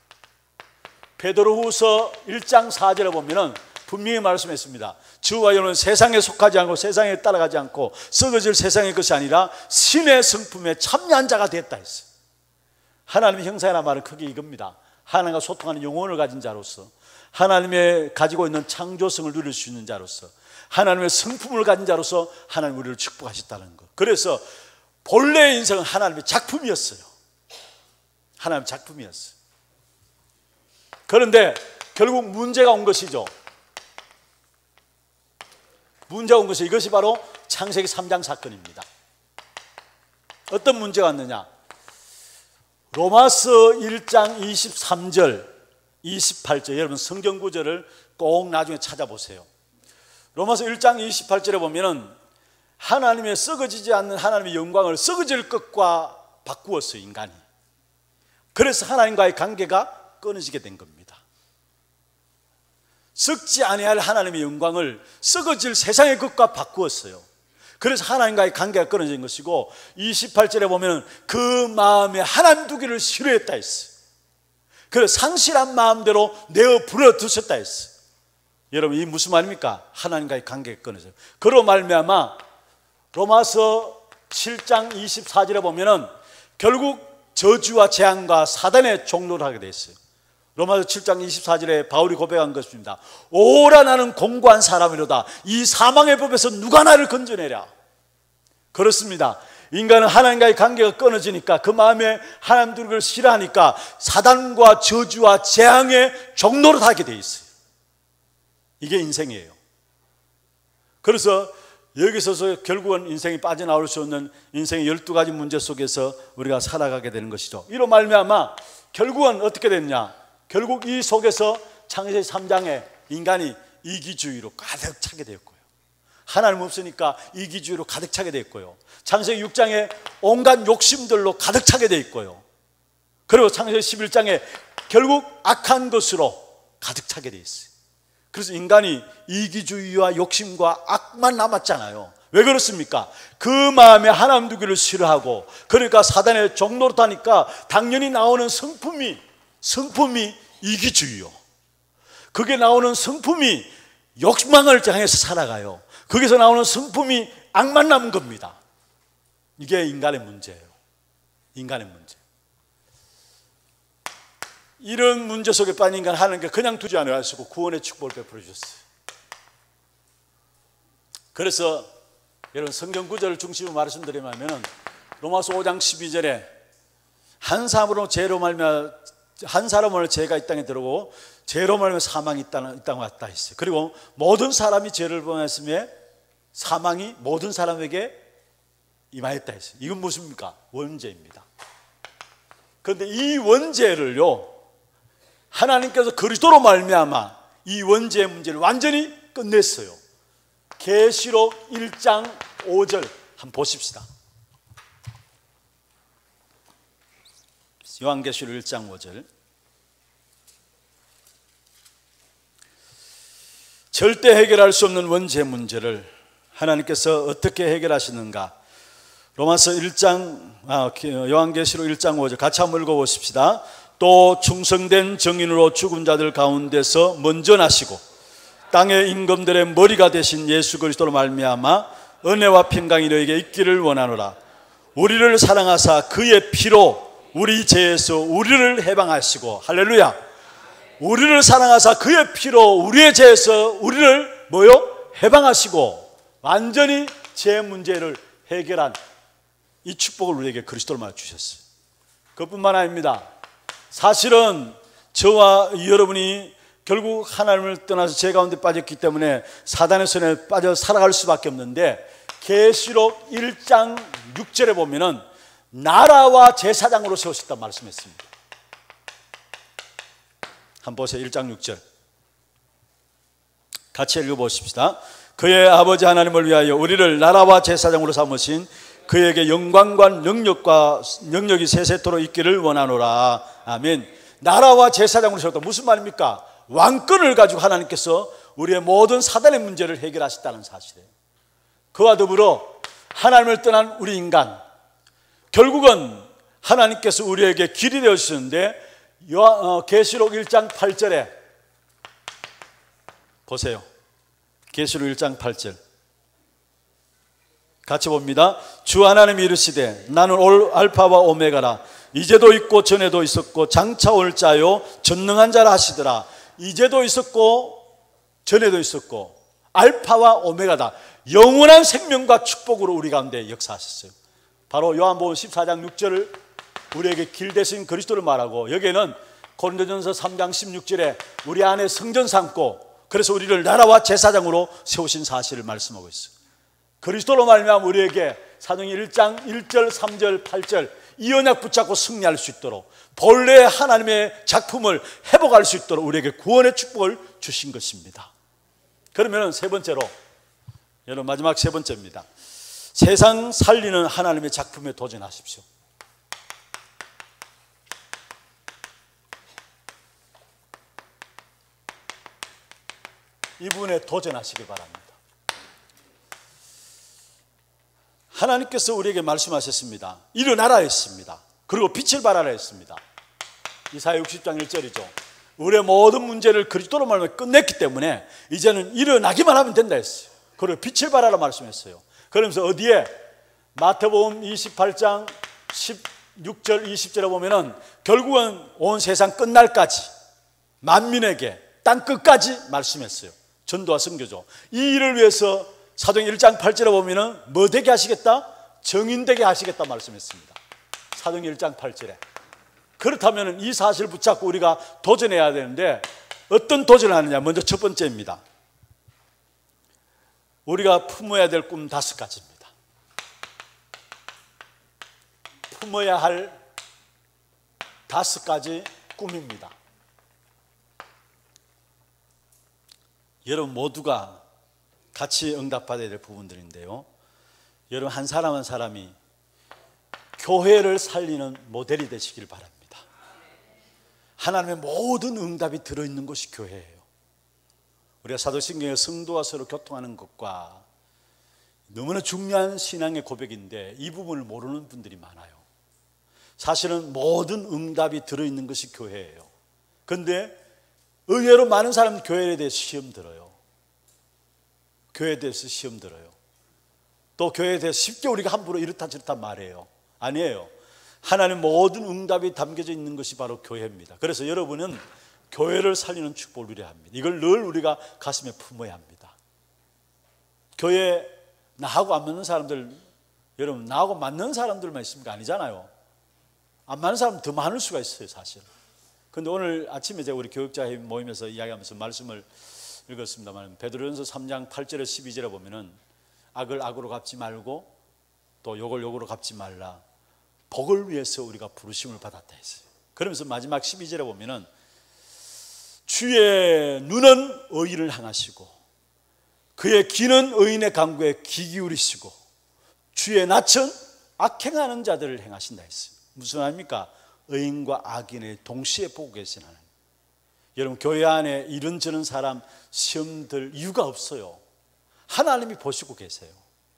베드로후서 일 장 사 절에 보면은 분명히 말씀했습니다. 저와 여러분은 세상에 속하지 않고 세상에 따라가지 않고 썩어질 세상의 것이 아니라 신의 성품에 참여한 자가 됐다 했어요. 하나님의 형상이라는 말은 크게 이겁니다. 하나님과 소통하는 영혼을 가진 자로서, 하나님의 가지고 있는 창조성을 누릴 수 있는 자로서, 하나님의 성품을 가진 자로서 하나님 우리를 축복하셨다는 것. 그래서 본래의 인생은 하나님의 작품이었어요. 하나님의 작품이었어요. 그런데 결국 문제가 온 것이죠. 문제가 온 것이 이것이 바로 창세기 삼 장 사건입니다. 어떤 문제가 왔느냐? 로마서 일 장 이십삼 절 이십팔 절, 여러분 성경 구절을 꼭 나중에 찾아보세요. 로마서 일 장 이십팔 절에 보면은 하나님의 썩어지지 않는 하나님의 영광을 썩어질 것과 바꾸었어요, 인간이. 그래서 하나님과의 관계가 끊어지게 된 겁니다. 썩지 아니할 하나님의 영광을 썩어질 세상의 것과 바꾸었어요. 그래서 하나님과의 관계가 끊어진 것이고, 이십팔 절에 보면 그 마음에 하나님 두기를 싫어했다 했어요. 그래서 상실한 마음대로 내어 불어 두셨다 했어요. 여러분 이 무슨 말입니까? 하나님과의 관계가 끊어져요. 그로 말미암아 로마서 칠 장 이십사 절에 보면은 결국 저주와 재앙과 사단의 종로를 하게 되어 있어요. 로마서 칠 장 이십사 절에 바울이 고백한 것입니다. 오라 나는 공고한 사람이로다. 이 사망의 법에서 누가 나를 건져내랴. 그렇습니다. 인간은 하나님과의 관계가 끊어지니까 그 마음에 하나님들을 싫어하니까 사단과 저주와 재앙의 종로를 하게 되어 있어요. 이게 인생이에요. 그래서 여기서 결국은 인생이 빠져나올 수 없는 인생의 열두 가지 문제 속에서 우리가 살아가게 되는 것이죠. 이로 말미암아 결국은 어떻게 됐냐? 결국 이 속에서 창세기 삼 장에 인간이 이기주의로 가득 차게 되었고요. 하나님 없으니까 이기주의로 가득 차게 되었고요. 창세기 육 장에 온갖 욕심들로 가득 차게 되어 있고요. 그리고 창세기 십일 장에 결국 악한 것으로 가득 차게 되어 있어요. 그래서 인간이 이기주의와 욕심과 악만 남았잖아요. 왜 그렇습니까? 그 마음에 하나님 두기를 싫어하고 그러니까 사단의 종노릇하니까 당연히 나오는 성품이 성품이 이기주의요. 그게 나오는 성품이 욕망을 향해서 살아가요. 거기서 나오는 성품이 악만 남은 겁니다. 이게 인간의 문제예요. 인간의 문제. 이런 문제 속에 빠진 인간 하나님께 그냥 두지 않으시고 구원의 축복을 베풀어 주셨어요. 그래서 여러분 성경 구절을 중심으로 말씀드리면 로마서 오 장 십이 절에 한 사람으로 죄로 말미암아 한 사람으로 죄가 이 땅에 들어오고 죄로 말미암아 사망이 이 땅에 왔다 했어요. 그리고 모든 사람이 죄를 범했음에 사망이 모든 사람에게 임하였다 했어요. 이건 무엇입니까? 원죄입니다. 그런데 이 원죄를요 하나님께서 그리스도로 말미암아 이 원죄의 문제를 완전히 끝냈어요. 계시록 일 장 오 절 한번 보십시다. 요한계시록 일 장 오 절. 절대 해결할 수 없는 원죄 문제를 하나님께서 어떻게 해결하시는가? 로마서 일 장 아, 요한계시록 일 장 오 절 같이 한번 읽어보십시다. 또 충성된 증인으로 죽은 자들 가운데서 먼저 나시고 땅의 임금들의 머리가 되신 예수 그리스도로 말미암아 은혜와 평강이 너에게 있기를 원하노라. 우리를 사랑하사 그의 피로 우리 죄에서 우리를 해방하시고 할렐루야. 우리를 사랑하사 그의 피로 우리의 죄에서 우리를 뭐요? 해방하시고 완전히 죄 문제를 해결한 이 축복을 우리에게 그리스도로 말해 주셨어요. 그뿐만 아닙니다. 사실은 저와 여러분이 결국 하나님을 떠나서 죄 가운데 빠졌기 때문에 사단의 손에 빠져 살아갈 수밖에 없는데 계시록 일 장 육 절에 보면은 나라와 제사장으로 세우셨다고 말씀했습니다. 한번 보세요. 일 장 육 절 같이 읽어보십시다. 그의 아버지 하나님을 위하여 우리를 나라와 제사장으로 삼으신 그에게 영광과 능력과 능력이 세세토록 있기를 원하노라. 아멘. 나라와 제사장으로 세웠다. 무슨 말입니까? 왕권을 가지고 하나님께서 우리의 모든 사단의 문제를 해결하셨다는 사실이에요. 그와 더불어 하나님을 떠난 우리 인간, 결국은 하나님께서 우리에게 길이 되어주시는데 계시록 일 장 팔 절에 보세요. 계시록 일 장 팔 절 같이 봅니다. 주 하나님이 이르시되 나는 올 알파와 오메가라. 이제도 있고 전에도 있었고 장차 올 자요 전능한 자라 하시더라. 이제도 있었고 전에도 있었고 알파와 오메가다. 영원한 생명과 축복으로 우리 가운데 역사하셨어요. 바로 요한복음 십사 장 육 절을 우리에게 길 대신 그리스도를 말하고 여기에는 고린도전서 삼 장 십육 절에 우리 안에 성전 삼고 그래서 우리를 나라와 제사장으로 세우신 사실을 말씀하고 있어요. 그리스도로 말미암아 우리에게 사도행전 일 장 일 절 삼 절 팔 절 이 언약 붙잡고 승리할 수 있도록 본래 하나님의 작품을 회복할 수 있도록 우리에게 구원의 축복을 주신 것입니다. 그러면 세 번째로 여러분 마지막 세 번째입니다. 세상 살리는 하나님의 작품에 도전하십시오. 이 부분에 도전하시기 바랍니다. 하나님께서 우리에게 말씀하셨습니다. 일어나라 했습니다. 그리고 빛을 발하라 했습니다. 이사야 육십 장 일 절이죠. 우리의 모든 문제를 그리스도로 말하며 끝냈기 때문에 이제는 일어나기만 하면 된다 했어요. 그리고 빛을 발하라 말씀했어요. 그러면서 어디에? 마태복음 이십팔 장 십육 절 이십 절에 보면은 결국은 온 세상 끝날까지 만민에게 땅 끝까지 말씀했어요. 전도와 선교죠. 이 일을 위해서 사도행 일 장 팔 절에 보면은 뭐 되게 하시겠다? 정인되게 하시겠다 말씀했습니다. 사도행 일 장 팔 절에. 그렇다면 이 사실을 붙잡고 우리가 도전해야 되는데 어떤 도전을 하느냐? 먼저 첫 번째입니다. 우리가 품어야 될 꿈 다섯 가지입니다. 품어야 할 다섯 가지 꿈입니다. 여러분 모두가 같이 응답받아야 될 부분들인데요, 여러분 한 사람 한 사람이 교회를 살리는 모델이 되시길 바랍니다. 하나님의 모든 응답이 들어있는 것이 교회예요. 우리가 사도신경에 성도와 서로 교통하는 것과 너무나 중요한 신앙의 고백인데 이 부분을 모르는 분들이 많아요. 사실은 모든 응답이 들어있는 것이 교회예요. 그런데 의외로 많은 사람들이 교회에 대해서 시험 들어요. 교회에 대해서 시험 들어요. 또 교회에 대해서 쉽게 우리가 함부로 이렇다 저렇다 말해요. 아니에요. 하나님 모든 응답이 담겨져 있는 것이 바로 교회입니다. 그래서 여러분은 교회를 살리는 축복을 누려야 합니다. 이걸 늘 우리가 가슴에 품어야 합니다. 교회 나하고 안 맞는 사람들, 여러분 나하고 맞는 사람들만 있습니까? 아니잖아요. 안 맞는 사람 더 많을 수가 있어요, 사실. 그런데 오늘 아침에 제가 우리 교육자 모임에서 이야기하면서 말씀을 읽었습니다만, 베드로전서 삼 장 팔 절에 십이 절에 보면은 악을 악으로 갚지 말고 또 욕을 욕으로 갚지 말라. 복을 위해서 우리가 부르심을 받았다 했어요. 그러면서 마지막 십이 절에 보면은 주의 눈은 의인을 향하시고 그의 귀는 의인의 간구에 귀 기울이시고 주의 낯은 악행하는 자들을 행하신다 했어요. 무슨 말입니까? 의인과 악인을 동시에 보고 계신 하나님. 여러분 교회 안에 이런저런 사람 시험 들 이유가 없어요. 하나님이 보시고 계세요.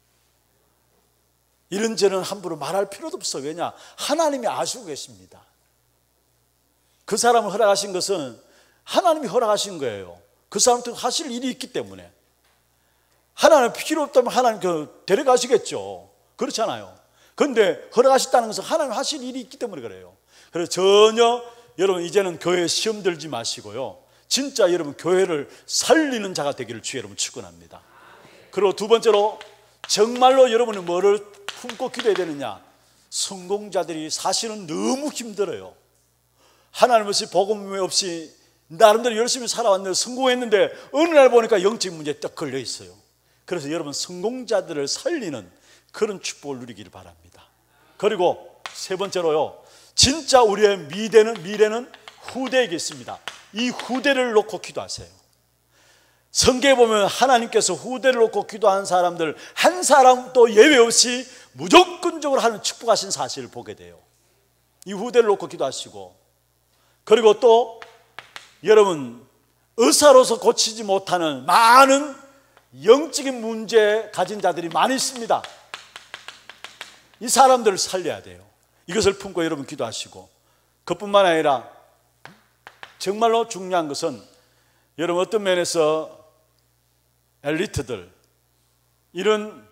이런저런 함부로 말할 필요도 없어요. 왜냐? 하나님이 아시고 계십니다. 그 사람을 허락하신 것은 하나님이 허락하신 거예요. 그 사람한테 하실 일이 있기 때문에. 하나님 필요 없다면 하나님 그 데려가시겠죠. 그렇잖아요. 그런데 허락하셨다는 것은 하나님 하실 일이 있기 때문에 그래요. 그래서 전혀 여러분 이제는 교회에 시험 들지 마시고요, 진짜 여러분 교회를 살리는 자가 되기를 주의 여러분 축원합니다. 그리고 두 번째로 정말로 여러분이 뭐를 품고 기도해야 되느냐? 성공자들이 사실은 너무 힘들어요. 하나님 없이 복음 없이 나름대로 열심히 살아왔는데 성공했는데 어느 날 보니까 영적 문제에 딱 걸려 있어요. 그래서 여러분 성공자들을 살리는 그런 축복을 누리기를 바랍니다. 그리고 세 번째로요, 진짜 우리의 미래는, 미래는 후대에게 있습니다. 이 후대를 놓고 기도하세요. 성경에 보면 하나님께서 후대를 놓고 기도하는 사람들 한 사람도 예외 없이 무조건적으로 하는 축복하신 사실을 보게 돼요. 이 후대를 놓고 기도하시고, 그리고 또 여러분 의사로서 고치지 못하는 많은 영적인 문제 가진 자들이 많이 있습니다. 이 사람들을 살려야 돼요. 이것을 품고 여러분 기도하시고, 그뿐만 아니라 정말로 중요한 것은 여러분 어떤 면에서 엘리트들, 이런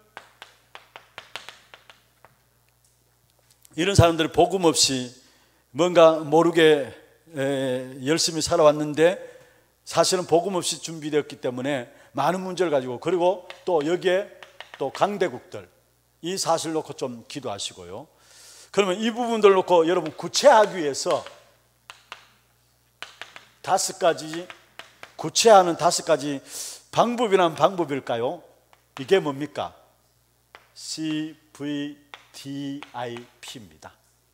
이런 사람들이 복음 없이 뭔가 모르게 에, 열심히 살아왔는데 사실은 복음 없이 준비되었기 때문에 많은 문제를 가지고, 그리고 또 여기에 또 강대국들, 이 사실 놓고 좀 기도하시고요. 그러면 이 부분들 놓고 여러분 구체하기 위해서 다섯 가지, 구체하는 다섯 가지 방법이란 방법일까요? 이게 뭡니까? 씨 브이 디 아이 피입니다.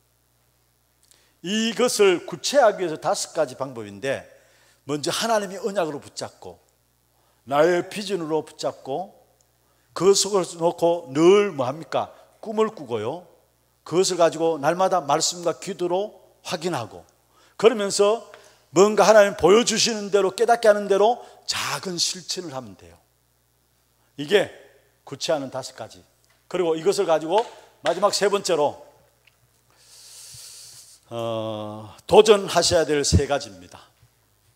이것을 구체하기 위해서 다섯 가지 방법인데, 먼저 하나님의 언약으로 붙잡고 나의 비전으로 붙잡고 그 속을 놓고 늘 뭐합니까? 꿈을 꾸고요, 그것을 가지고 날마다 말씀과 기도로 확인하고, 그러면서 뭔가 하나님 보여주시는 대로 깨닫게 하는 대로 작은 실천을 하면 돼요. 이게 구체하는 다섯 가지. 그리고 이것을 가지고 마지막 세 번째로 어, 도전하셔야 될 세 가지입니다.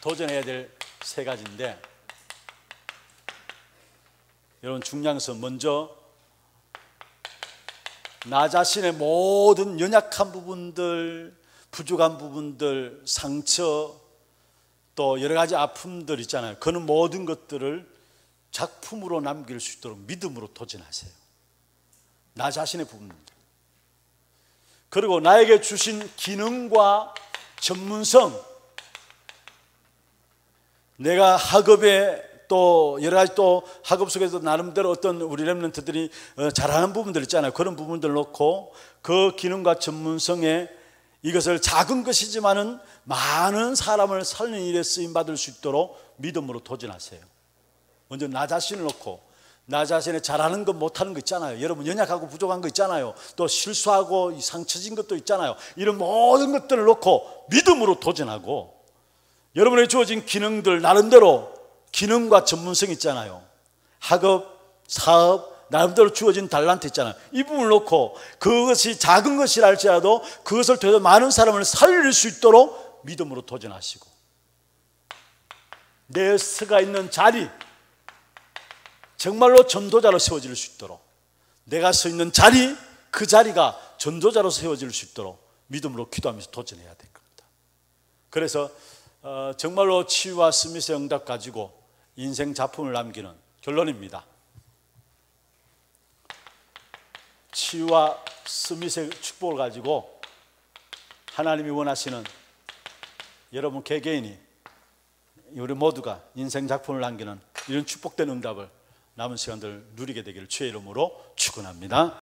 도전해야 될 세 가지인데, 여러분 중요한 것은 먼저 나 자신의 모든 연약한 부분들, 부족한 부분들, 상처, 또 여러 가지 아픔들 있잖아요. 그런 모든 것들을 작품으로 남길 수 있도록 믿음으로 도전하세요. 나 자신의 부분들. 그리고 나에게 주신 기능과 전문성, 내가 학업에 또 여러 가지 또 학업 속에서 나름대로 어떤 우리 렘넌트들이 잘하는 부분들 있잖아요. 그런 부분들을 놓고 그 기능과 전문성에 이것을 작은 것이지만은 많은 사람을 살리는 일에 쓰임 받을 수 있도록 믿음으로 도전하세요. 먼저 나 자신을 놓고, 나 자신의 잘하는 것 못하는 거 있잖아요. 여러분 연약하고 부족한 거 있잖아요. 또 실수하고 상처진 것도 있잖아요. 이런 모든 것들을 놓고 믿음으로 도전하고, 여러분에게 주어진 기능들 나름대로 기능과 전문성 있잖아요. 학업, 사업, 나름대로 주어진 달란트 있잖아요. 이 부분을 놓고 그것이 작은 것이라 할지라도 그것을 통해서 많은 사람을 살릴 수 있도록 믿음으로 도전하시고, 내 서가 있는 자리, 정말로 전도자로 세워질 수 있도록, 내가 서 있는 자리, 그 자리가 전도자로 세워질 수 있도록 믿음으로 기도하면서 도전해야 될 겁니다. 그래서 어, 정말로 치유와 스미스의 응답 가지고 인생 작품을 남기는 결론입니다. 치유와 스미스의 축복을 가지고 하나님이 원하시는 여러분 개개인이, 우리 모두가 인생 작품을 남기는 이런 축복된 응답을 남은 시간들 누리게 되기를 주의 이름으로 축원합니다.